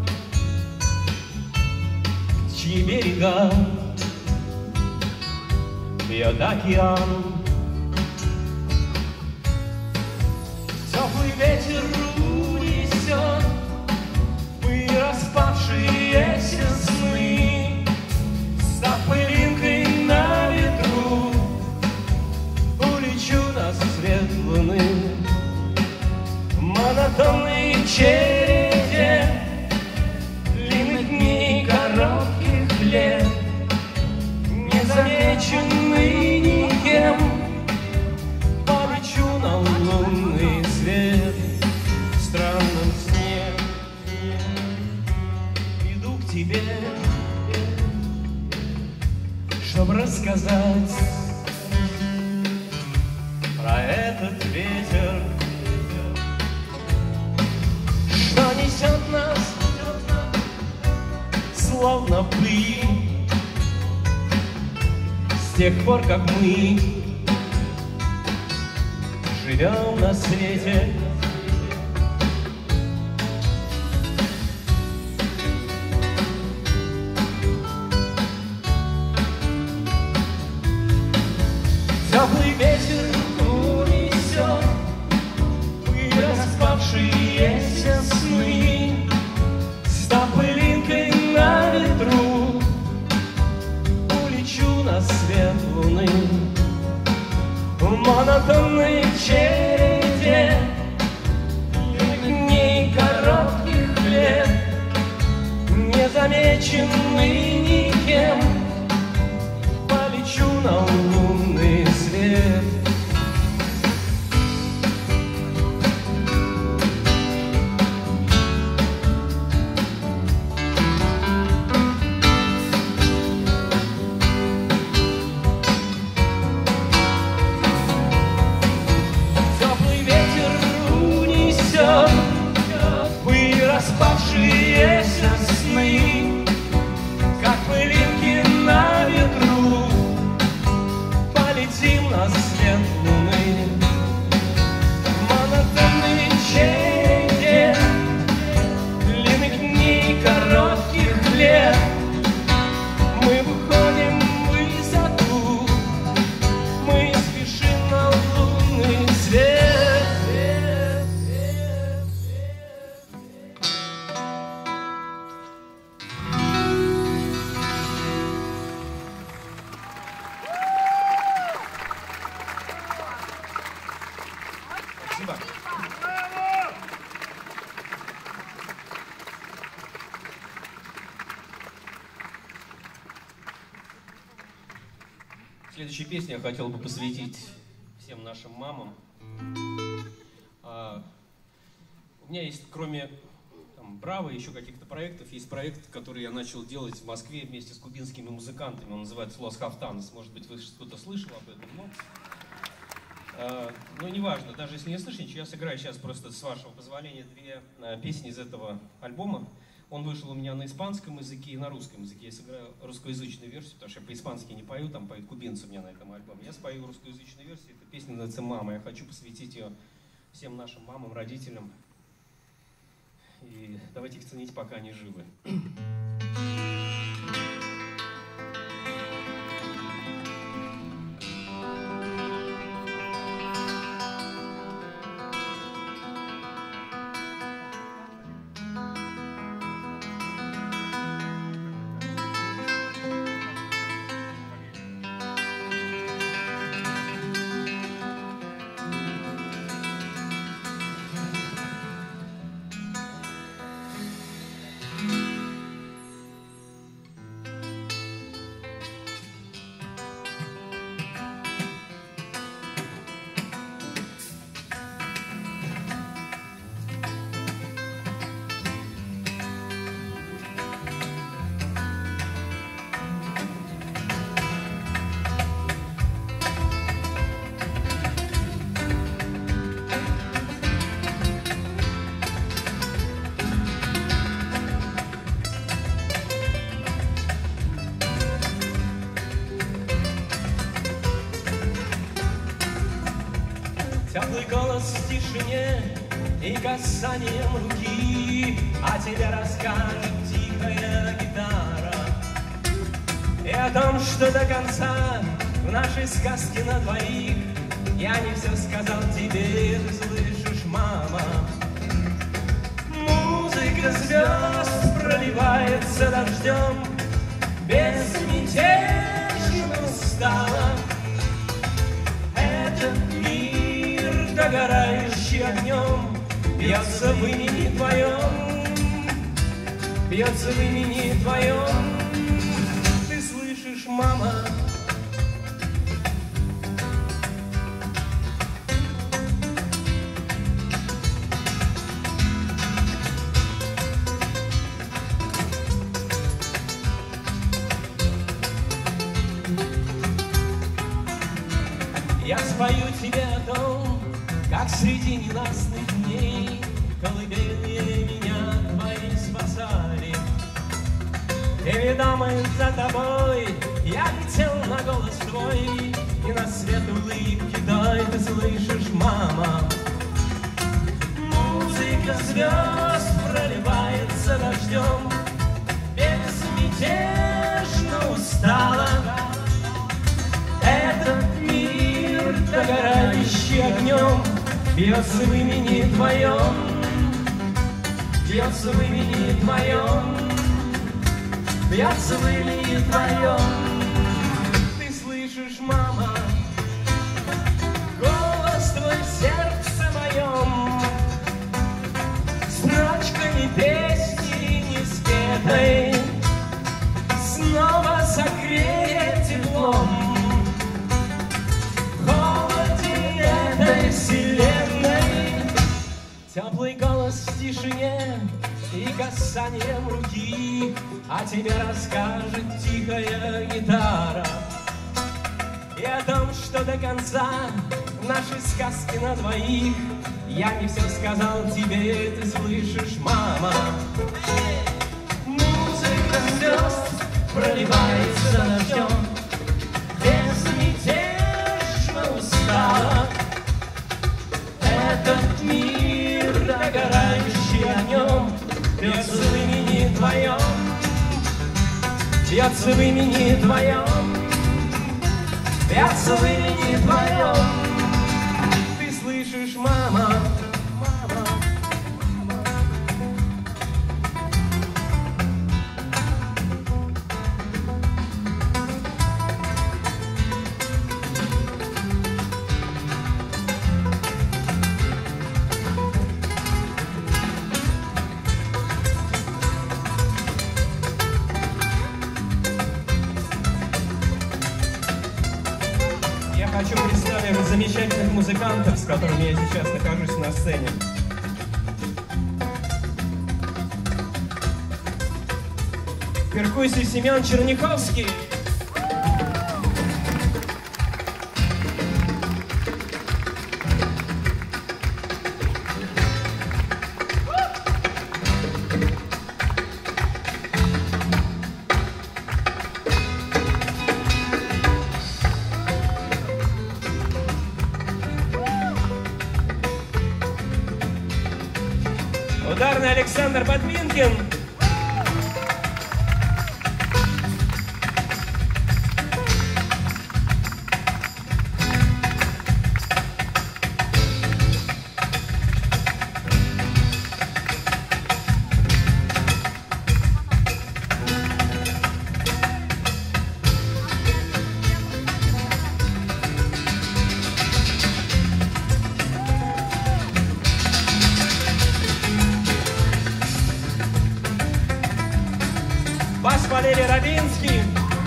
чьи берега бьет океан. Теплый ветер унесет пыль, распавшиеся сны, став пылинкой на ветру, улечу на свет луны. В монотонной череде длинных дней, коротких лет, незамеченный никем, полечу на лунный свет. В странном сне иду к тебе, чтоб рассказать про этот ветер, что несет нас словно пыль с тех пор, как мы живем на свете. Теплый ветер унесет пыль, распавшиеся сны, став пылинкой на ветру, улечу на свет луны. В монотонной череде дней, коротких лет, незамеченный никем, полечу на лунный свет. Теплый ветер унесет пыль, распавшуюся прошедшие сосны, как пылинки на ветру, полетим на свет луны. В монотонной череде длинных дней, коротких лет мы выходим в высоту, мы спешим на лунный свет. Спасибо. Следующую песню я хотел бы посвятить всем нашим мамам. А, у меня есть, кроме там, Браво, еще каких-то проектов, есть проект, который я начал делать в Москве вместе с кубинскими музыкантами. Он называется «Лос Хафтанос». Может быть, вы что-то слышали об этом, но... А, но неважно, даже если не слышите ничего, я сыграю сейчас просто, с вашего позволения, две а, песни из этого альбома. Он вышел у меня на испанском языке и на русском языке. Я сыграю русскоязычную версию, потому что я по-испански не пою, там поют кубинцы у меня на этом альбоме. Я спою русскоязычную версию, эта песня называется «Мама». Я хочу посвятить ее всем нашим мамам, родителям. И давайте их ценить, пока они живы. Теплый голос в тишине и касанием руки о тебе расскажет тихая гитара. И о том, что до конца в нашей сказке на двоих я не все сказал тебе, ты слышишь, мама. Музыка звезд проливается дождем, безмятежно устала. Этот мир, догорающий огнем, бьется в имени твоем, бьется в имени твоем. Ты слышишь, мама? Я спою тебе о том, как среди ненастных дней колыбельные меня твои спасали. И ведомый за тобой я летел на голос твой, и на свет улыбки дай, ты слышишь, мама. Музыка звезд проливается дождем, безмятежно устала. Этот мир, догорающий огнем, бьется в имени твоем, бьется в имени твоем, бьется в имени твоем. Ты слышишь, мама, голос твой в сердце моем, строчками песни не спетой, снова согреет теплом. Вселенной теплый голос в тишине и касанием руки о тебе расскажет тихая гитара. И о том, что до конца нашей сказки на двоих Я не все сказал тебе, ты слышишь, мама. Музыка звезд проливается дождем, безмятежно устала. Этот мир, догорающий огнем, бьется в имени твоем, бьется в имени твоем, бьется в имени твоем. Ты слышишь, мама? Хочу представить замечательных музыкантов, с которыми я сейчас нахожусь на сцене. Перкуссия Семен Черняховский. Ударный Александр Ботвинкин. Бас Валерий Рабинский.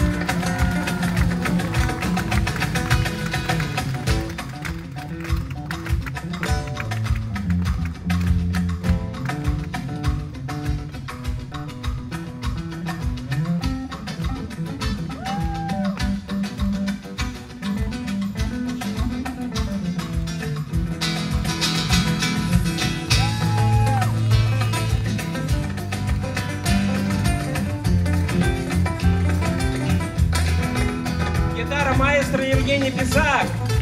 Маэстро Евгений Писак.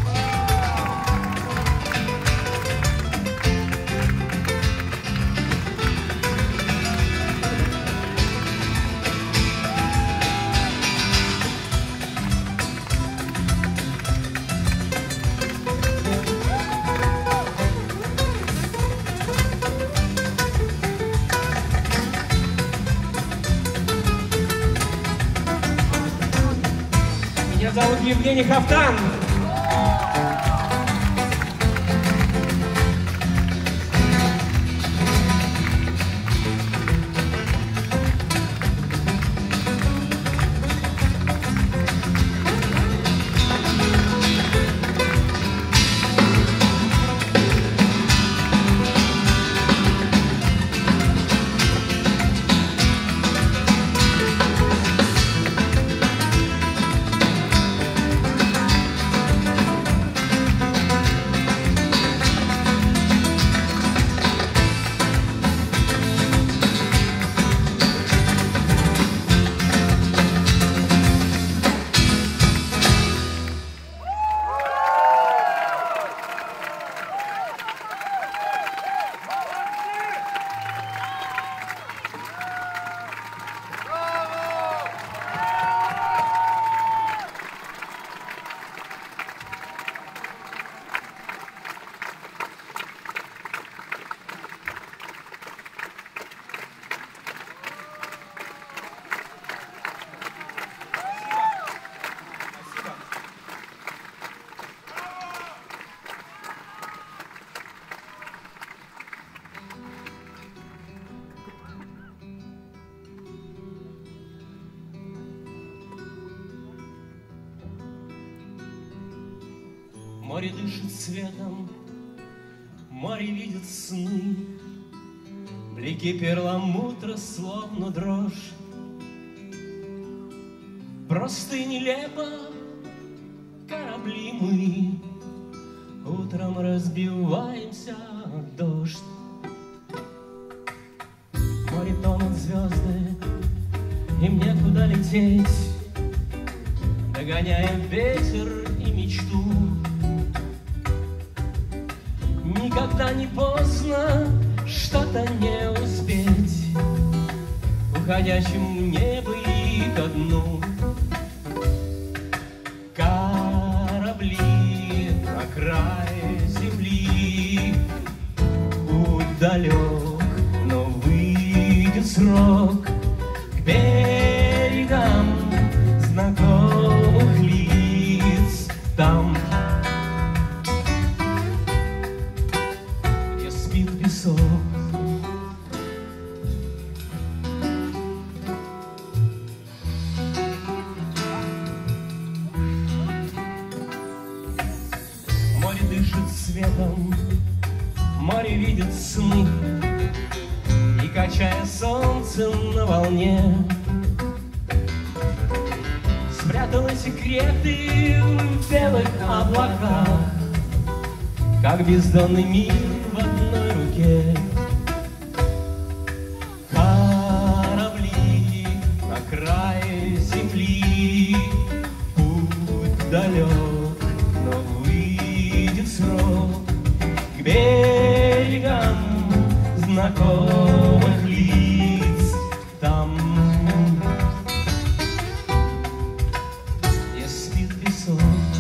Меня зовут Евгений Хафтан. Море дышит светом, море видит сны, блики перламутра, словно дрожь. Просто и нелепо корабли мы Утром разбиваемся о дождь. В море тонут звезды, им некуда лететь, догоняя ветер и мечту. Никогда не поздно что-то не успеть, уходящим в небо и ко дну. Корабли на край земли, путь далек, но выйдет срок к берегам знакомых лиц, там, где спит песок. Море дышит светом, море видит сны, и, качая солнце на волне, спрятала секреты в белых облаках, как бездонный мир в одной руке. Корабли на край земли, путь далек, но выйдет срок к берегам знакомых лиц, там, где спит песок.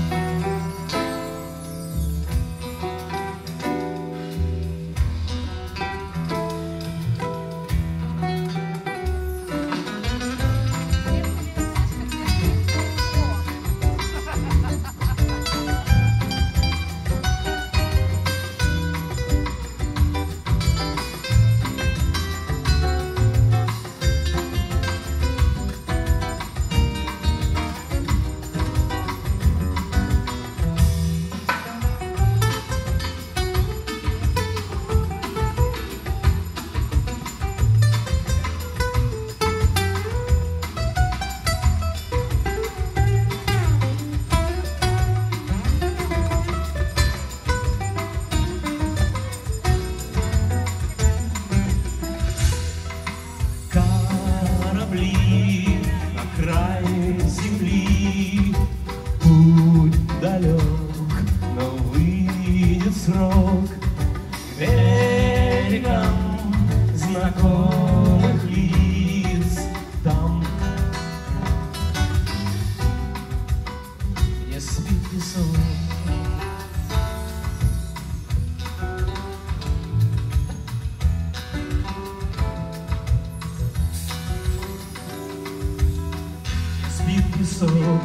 Корабли на край земли, путь далек, но выйдет срок к берегам знакомых лиц, там, где спит песок. Спит песок.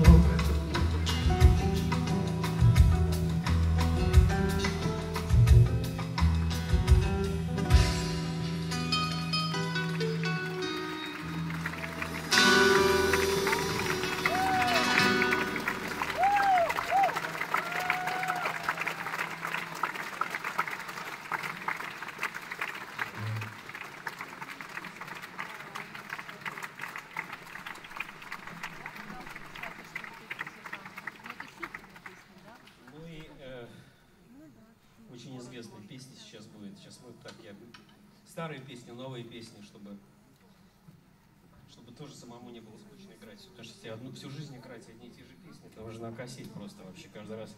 Ну и э, очень известная песня сейчас будет. Сейчас мы так я старые песни, новые песни, чтобы чтобы тоже самому не было скучно играть. Потому что если одну всю жизнь играть одни и те же песни, это уже накосить просто вообще каждый раз.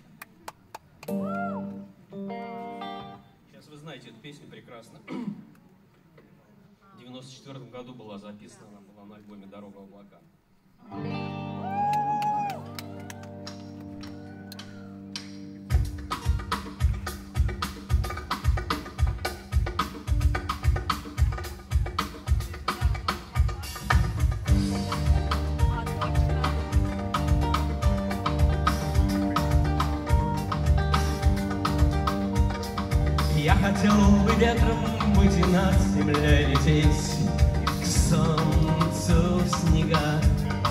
Сейчас вы знаете эту песню прекрасно. В девяносто четвёртом году была записана, она была на альбоме «Дорога в облака». Я хотел бы ветром быть и над землей лететь, к солнцу в снега.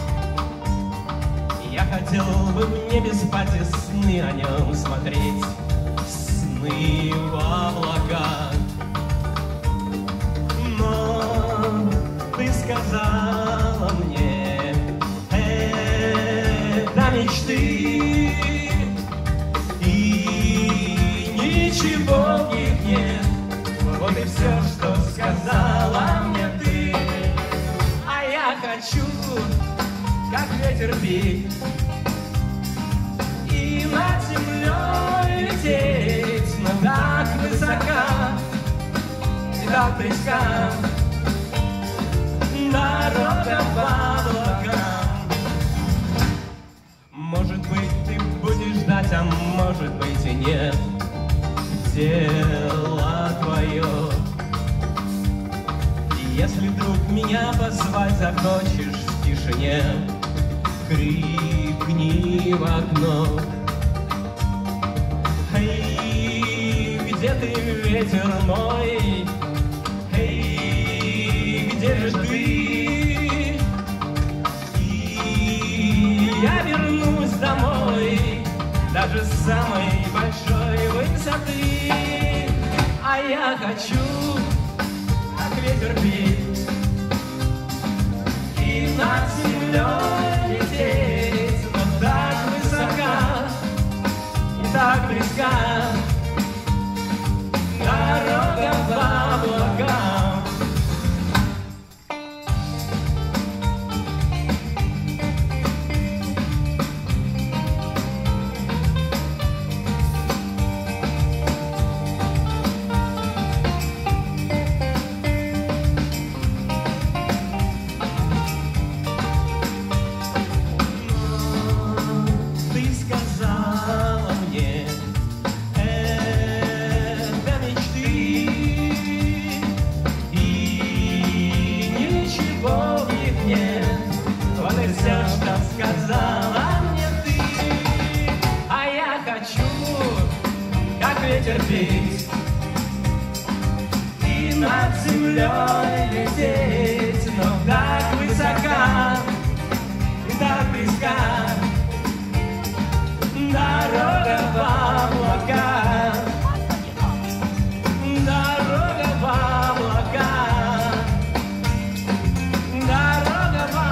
Я хотел бы в небе спать и сны о нем смотреть, сны в облака. Но ты сказала мне, это мечты, и ничего в них нет. Вот и все, что сказала мне ты. А я хочу, как ветер петь, и над землей лететь, но так высока и так близка дорога по облакам. Может быть, ты будешь ждать, а может быть и нет. Дело твое. И если вдруг меня позвать захочешь в тишине, крикни в окно. Эй, где ты, ветер мой? Эй, где же ты? И я вернусь домой, даже с самой большой высоты. А я хочу, как ветер петь, и над землей лететь, но так высока и так близка дорога по облакам. Сказала мне ты, а я хочу, как ветер петь, и над землей лететь, но так высока и так близка дорога по облакам, дорога по облакам, дорога по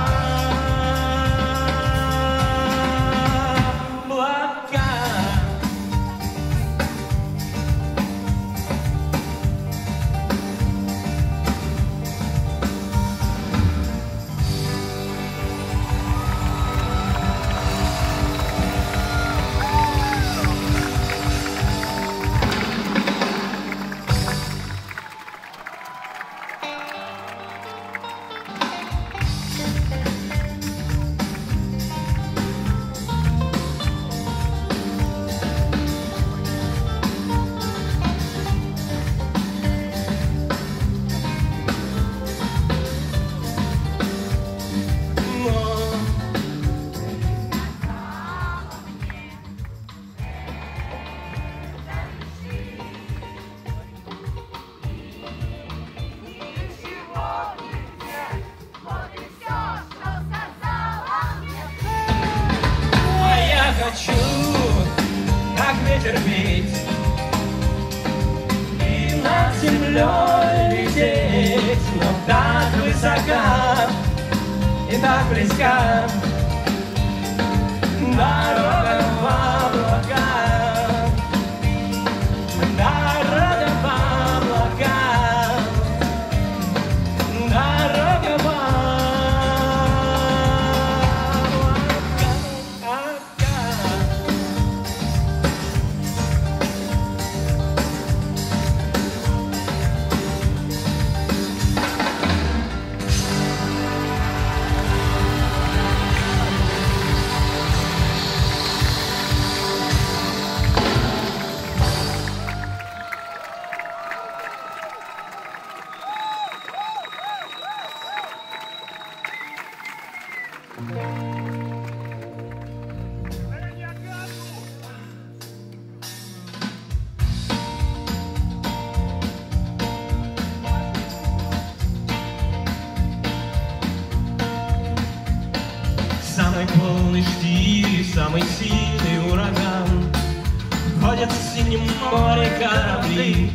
хочу, как ветер петь, и над землей лететь, но так высока и так близка дорога в облаках, дорога в облаках, дорога в облаках. Самый полный штиль, самый сильный ураган, ходят в синем море корабли.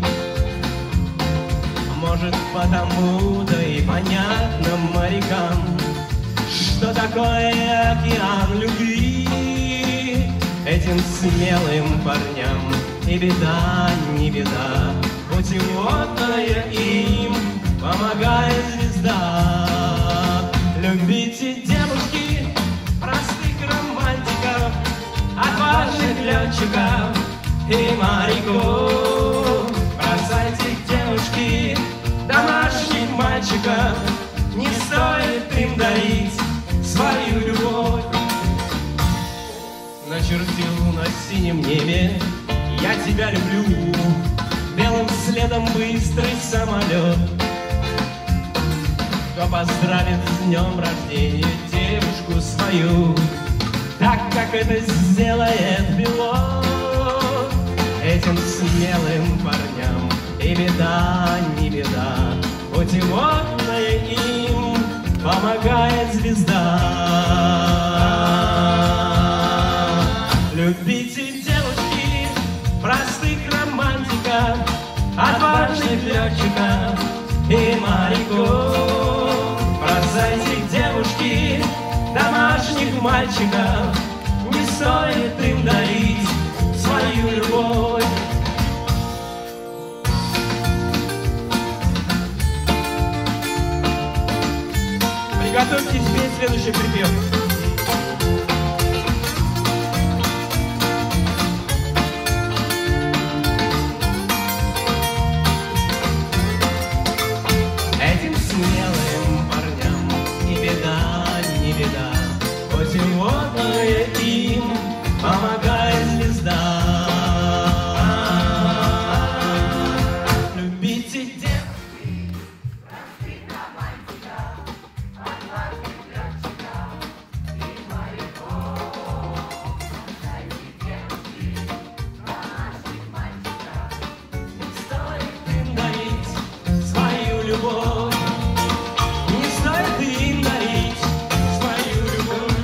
Может, потому-то и понятно морякам, что такое океан любви. Этим смелым парням не беда, не беда, путеводная им помогает звезда. Любите, девушки, простых романтиков, отважных летчиков и моряков. Бросайте, девушки, домашних мальчиков, не стоит им дарить свою любовь. Начертил на синем небе я тебя люблю, белым следом быстрый самолет. Кто поздравит с днем рождения девушку свою, так как это сделает пилот. Этим смелым парням и беда, не беда, путеводная им помогает звезда. Любите, девушки, простых романтиков, отважных летчиков и моряков. Бросайте, девушки, домашних мальчиков, не стоит им дарить свою любовь. Приготовьтесь петь следующий припев. Этим смелым парням не беда, не беда, путеводная им помогает звезда. Любите девушки, простых романтиков, отважных летчиков и моряков. Бросайте, девушки, домашних мальчиков, не стоит им дарить свою любовь. Не стоит им дарить свою любовь.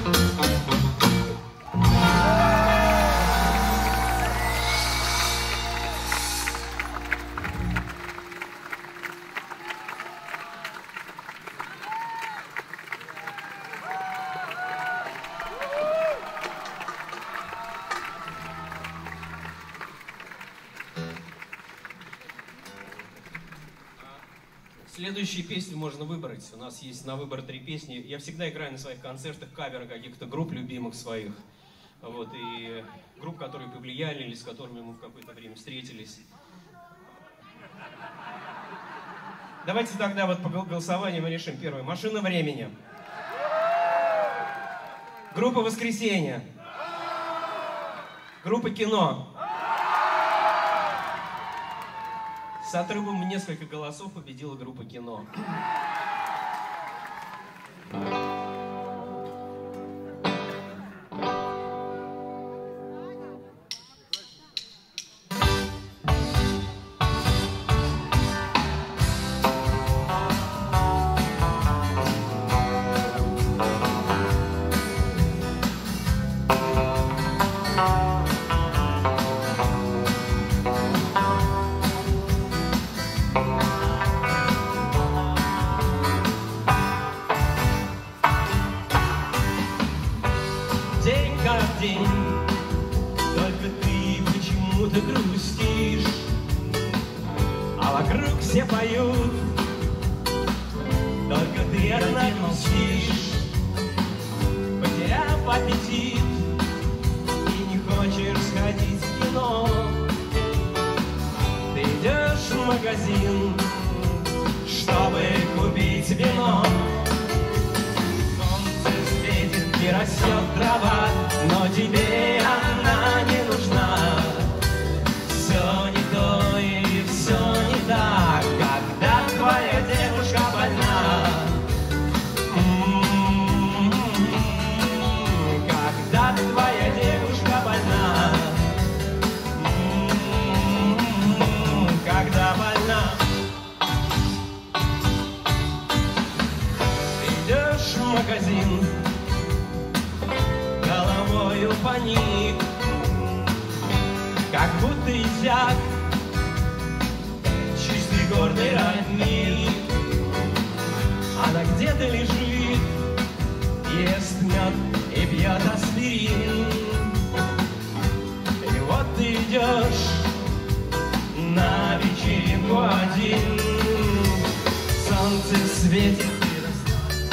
Следующие песни можно выбрать. У нас есть на выбор три песни. Я всегда играю на своих концертах каверы каких-то групп любимых своих. Вот, и групп, которые повлияли или с которыми мы в какое-то время встретились. Давайте тогда вот по голосованию мы решим первое. «Машина времени». Группа «Воскресенье». Группа «Кино». С отрывом в несколько голосов победила группа «Кино». День как день, только ты почему-то грустишь, а вокруг все поют, только ты одна грустишь. Потеряв аппетит и не хочешь сходить в кино, ты идешь в магазин, чтобы купить вино. И растет трава, но тебе она не нужна. Все не то и все не так, когда твоя девушка больна. М-м-м, когда твоя девушка больна. М-м-м, когда больна. Идешь в магазин, головою поник, как будто иссяк чистый горный родник. Она где-то лежит, ест мед и пьет аспирин. И вот ты идешь светит весна.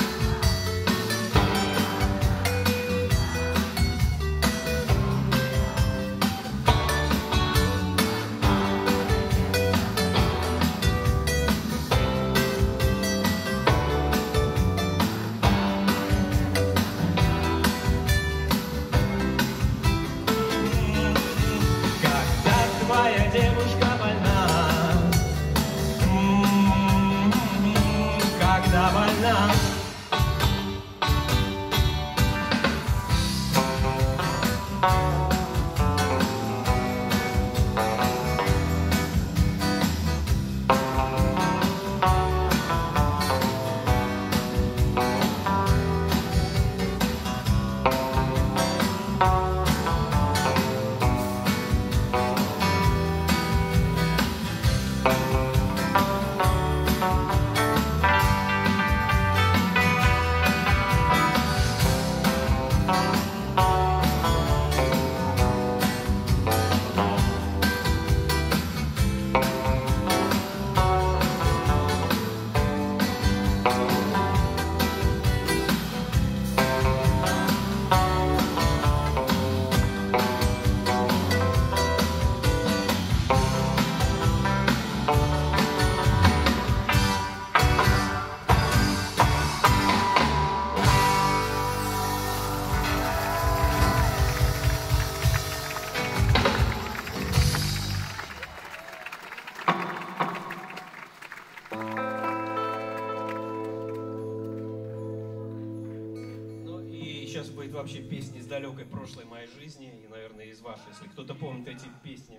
Сейчас будет вообще песни из далекой прошлой моей жизни и, наверное, из вашей, если кто-то помнит эти песни.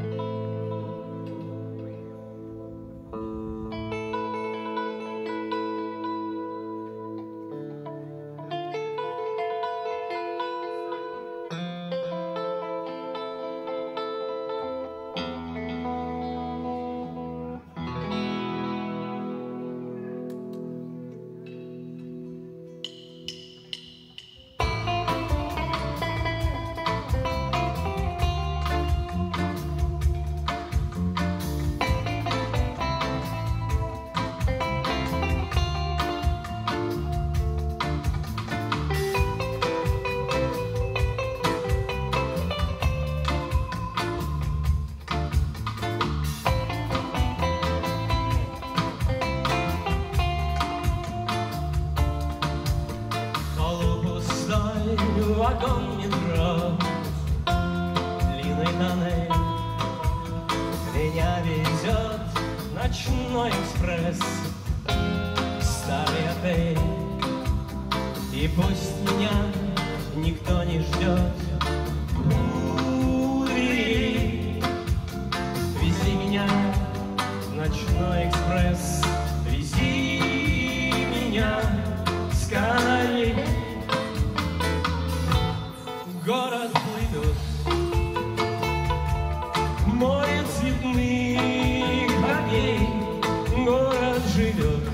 Вагон метро, длинный тоннель, меня везет ночной экспресс, старый отель. И пусть меня никто не ждет у двери, вези меня, ночной экспресс, вези меня скорее. Город плывет, море цветных огней, город живет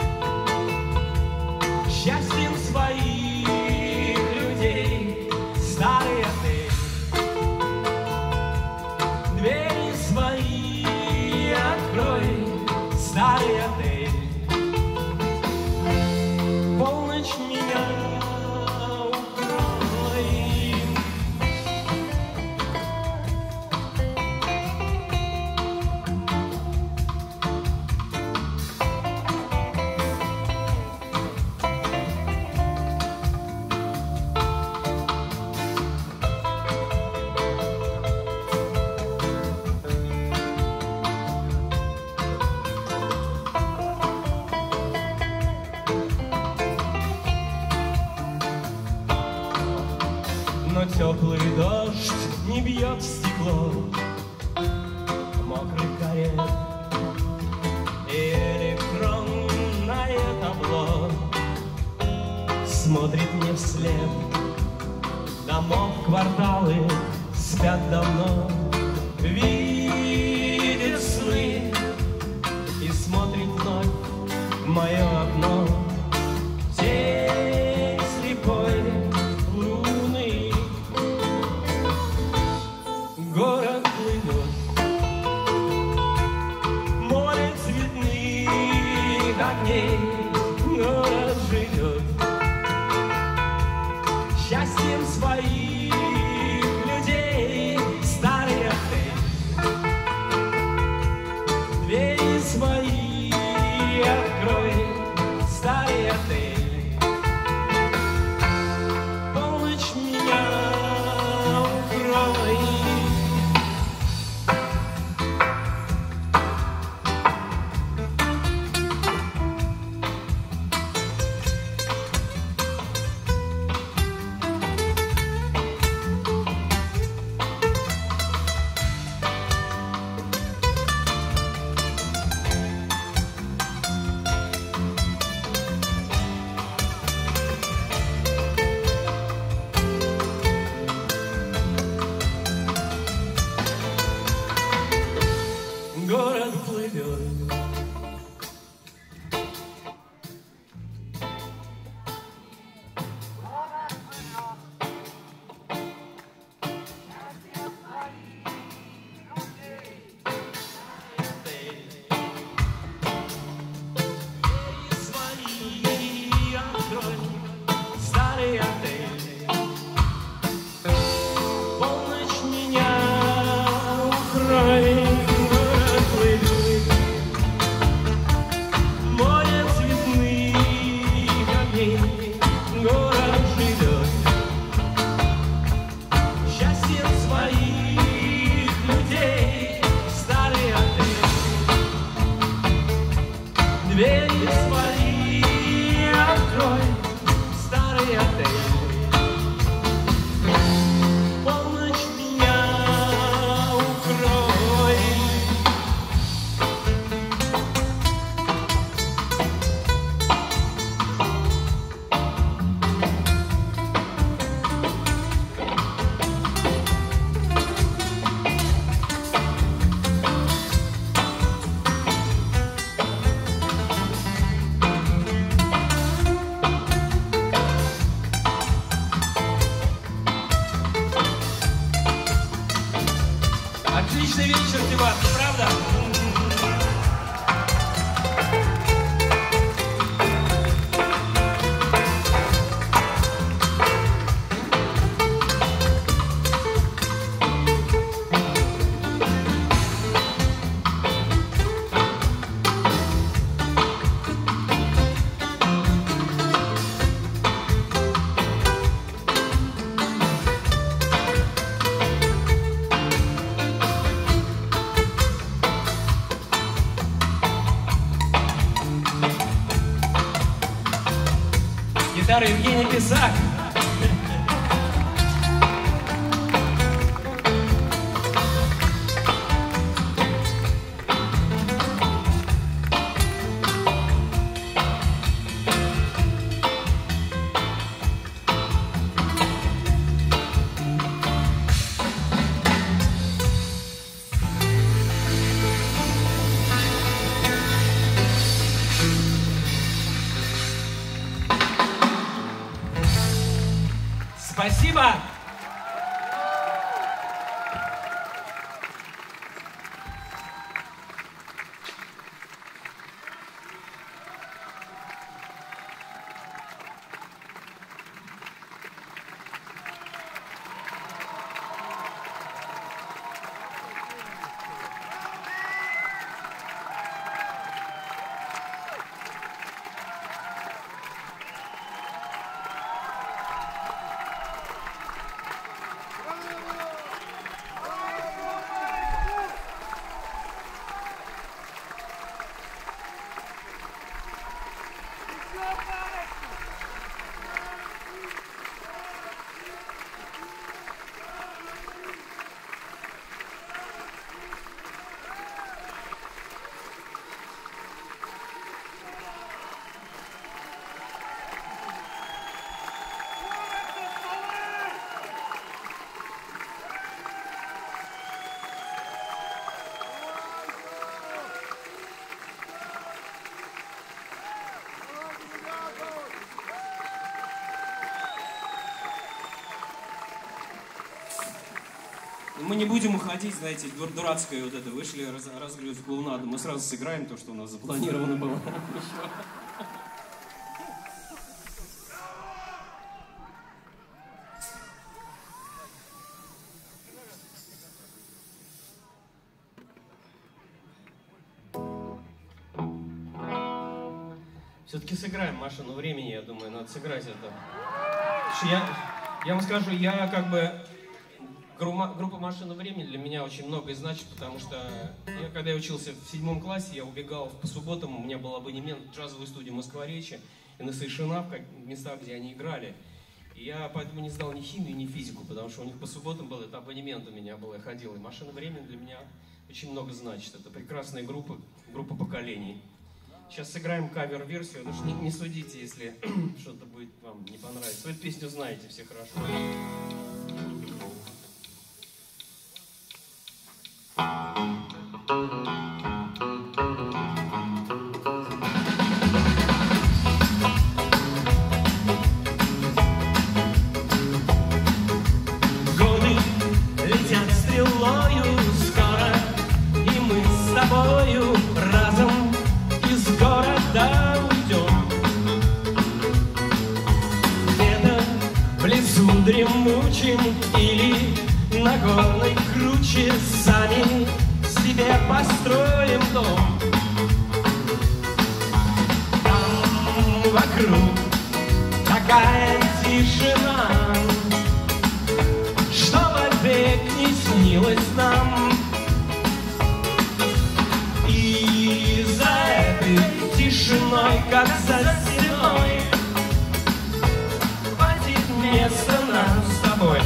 счастьем своих людей. Старый отель, двери свои открой, старый отель, полночь меня теплый дождь не бьет в стекло мокрых карет, и электронное табло смотрит мне вслед. Домов, кварталы спят давно, видит сны и смотрит вновь в мое окно. Тень слепой луны, город плывет, море цветных огней, отель. Полночь меня укроет. Город плывет. Свои открой, старый отель. Полночь меня укрой. Море цветных огней, город живет счастьем своих людей. Старый отель, двери свои открой. Старый отель, полночь меня укрой. Отличный вечер, Тимат, правда? Гитара Евгений Писак. Спасибо! Мы не будем уходить, знаете, дур дурацкое вот это, вышли раз разыгрывать клоунаду. Мы сразу сыграем то, что у нас запланировано было. Все-таки сыграем «Машину времени», я думаю, надо сыграть это. Я, я вам скажу, я как бы... Группа «Машина времени» для меня очень многое значит, потому что я, когда я учился в седьмом классе, я убегал по субботам, у меня был абонемент в джазовую студию «Москва-Речи» и на Сейшина, в местах, где они играли. И я поэтому не сдал ни химию, ни физику, потому что у них по субботам был, это абонемент у меня был, я ходил. И «Машина времени» для меня очень много значит. Это прекрасная группа, группа поколений. Сейчас сыграем кавер-версию, потому что не, не судите, если что-то будет вам не понравиться. Вы эту песню знаете все хорошо. Годы летят стрелою скоро, и мы с тобою разом из города уйдем. Где-то в лесу дремучим или на горной круче сами себе построим дом. Там вокруг такая тишина, что вовек не снилось нам. И за этой тишиной, как за стеной, хватит места нам с тобой.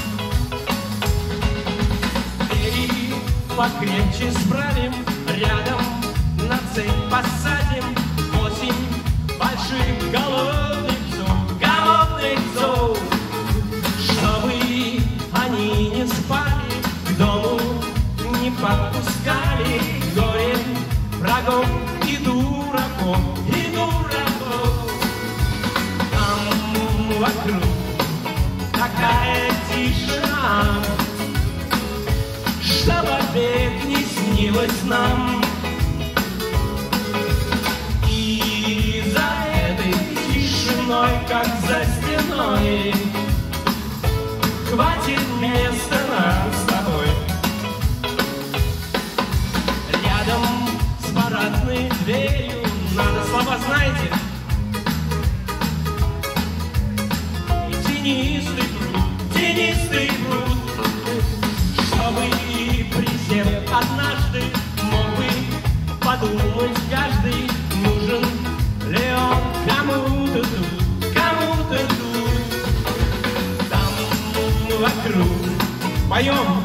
Покрепче справим, рядом на цепь посадим восемь больших голодных псов, голодных псов, чтобы они не спали, к дому не подпускали горе врагов и дураков, и дураков. Там вокруг такая тишина, что вовек не снилось нам. И за этой тишиной, как за стеной, хватит места нам с тобой. Рядом с парадной дверью, надо слова знаете, и тенистый пруд, тенистый пруд, чтобы присев однажды, мог бы подумать каждый, нужен ли он кому-то тут, кому-то тут. Там вокруг поем.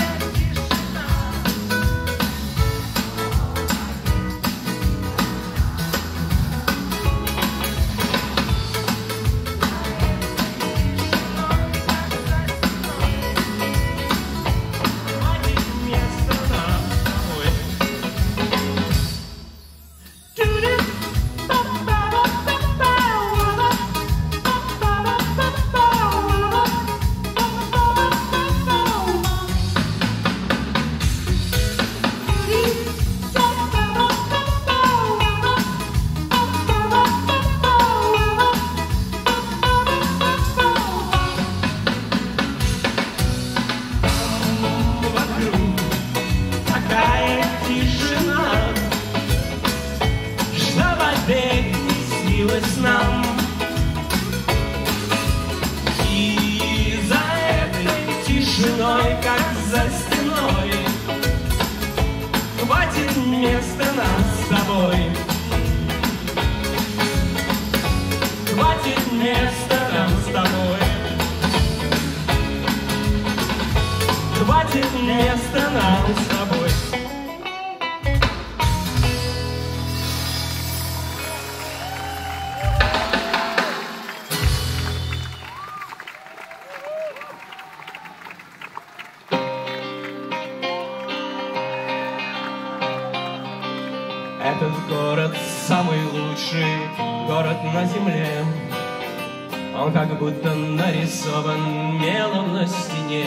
Этот город самый лучший город на земле. Он как будто нарисован мелом на стене.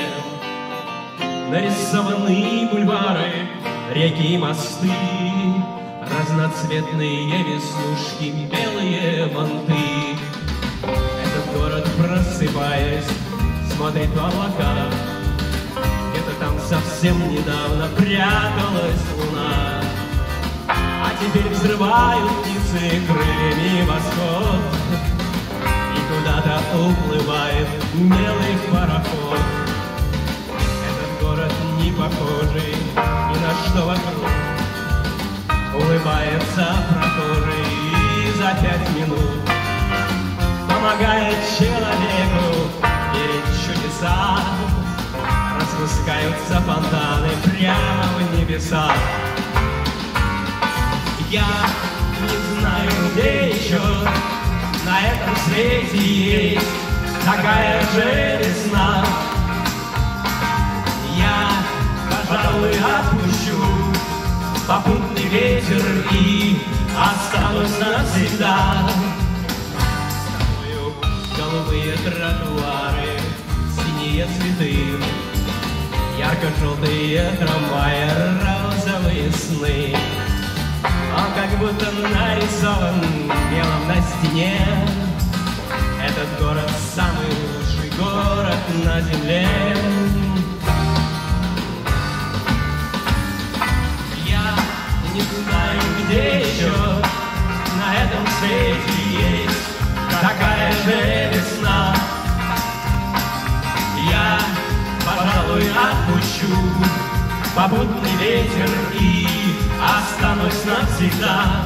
Нарисованы бульвары, реки и мосты, разноцветные веснушки, белые манты. Этот город, просыпаясь, смотрит в облака. Где-то там совсем недавно пряталась луна. А теперь взрывают птицы крыльями восход, и куда-то уплывает белый пароход. Этот город не похожий ни на что вокруг, улыбается прохожий и за пять минут помогает человеку верить в чудеса. Распускаются фонтаны прямо в небеса. Я не знаю, где еще на этом свете есть такая же весна. Я, пожалуй, отпущу попутный ветер и останусь навсегда. Голубые тротуары, синие цветы, ярко-желтые трамваи, розовые сны. Он как будто нарисован мелом на стене. Этот город самый лучший город на земле. Я не знаю, где еще на этом свете есть такая же весна. Я, пожалуй, отпущу попутный ветер и останусь навсегда.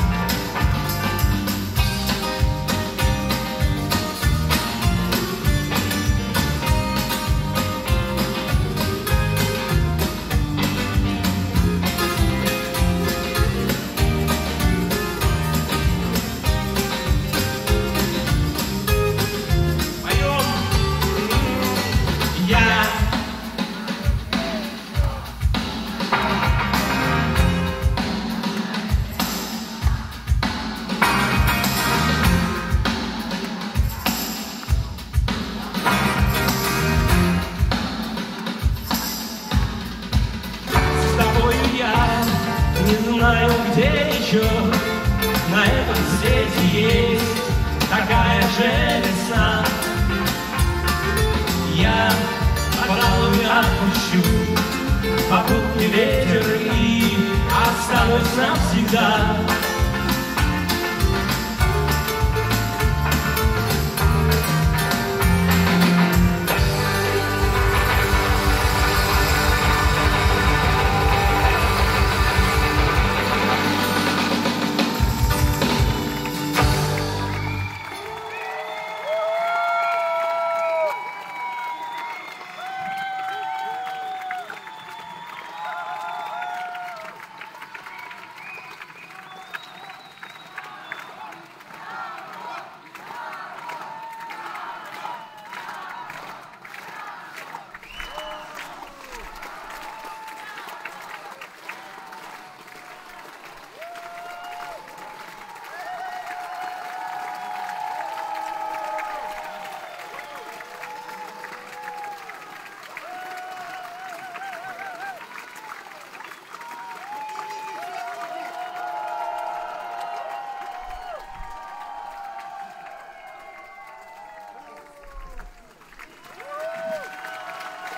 На этом свете есть такая же весна. Я, пожалуй, отпущу попутный ветер и останусь навсегда.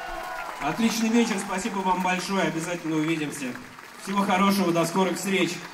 Отличный вечер, спасибо вам большое, обязательно увидимся. Всего хорошего, до скорых встреч.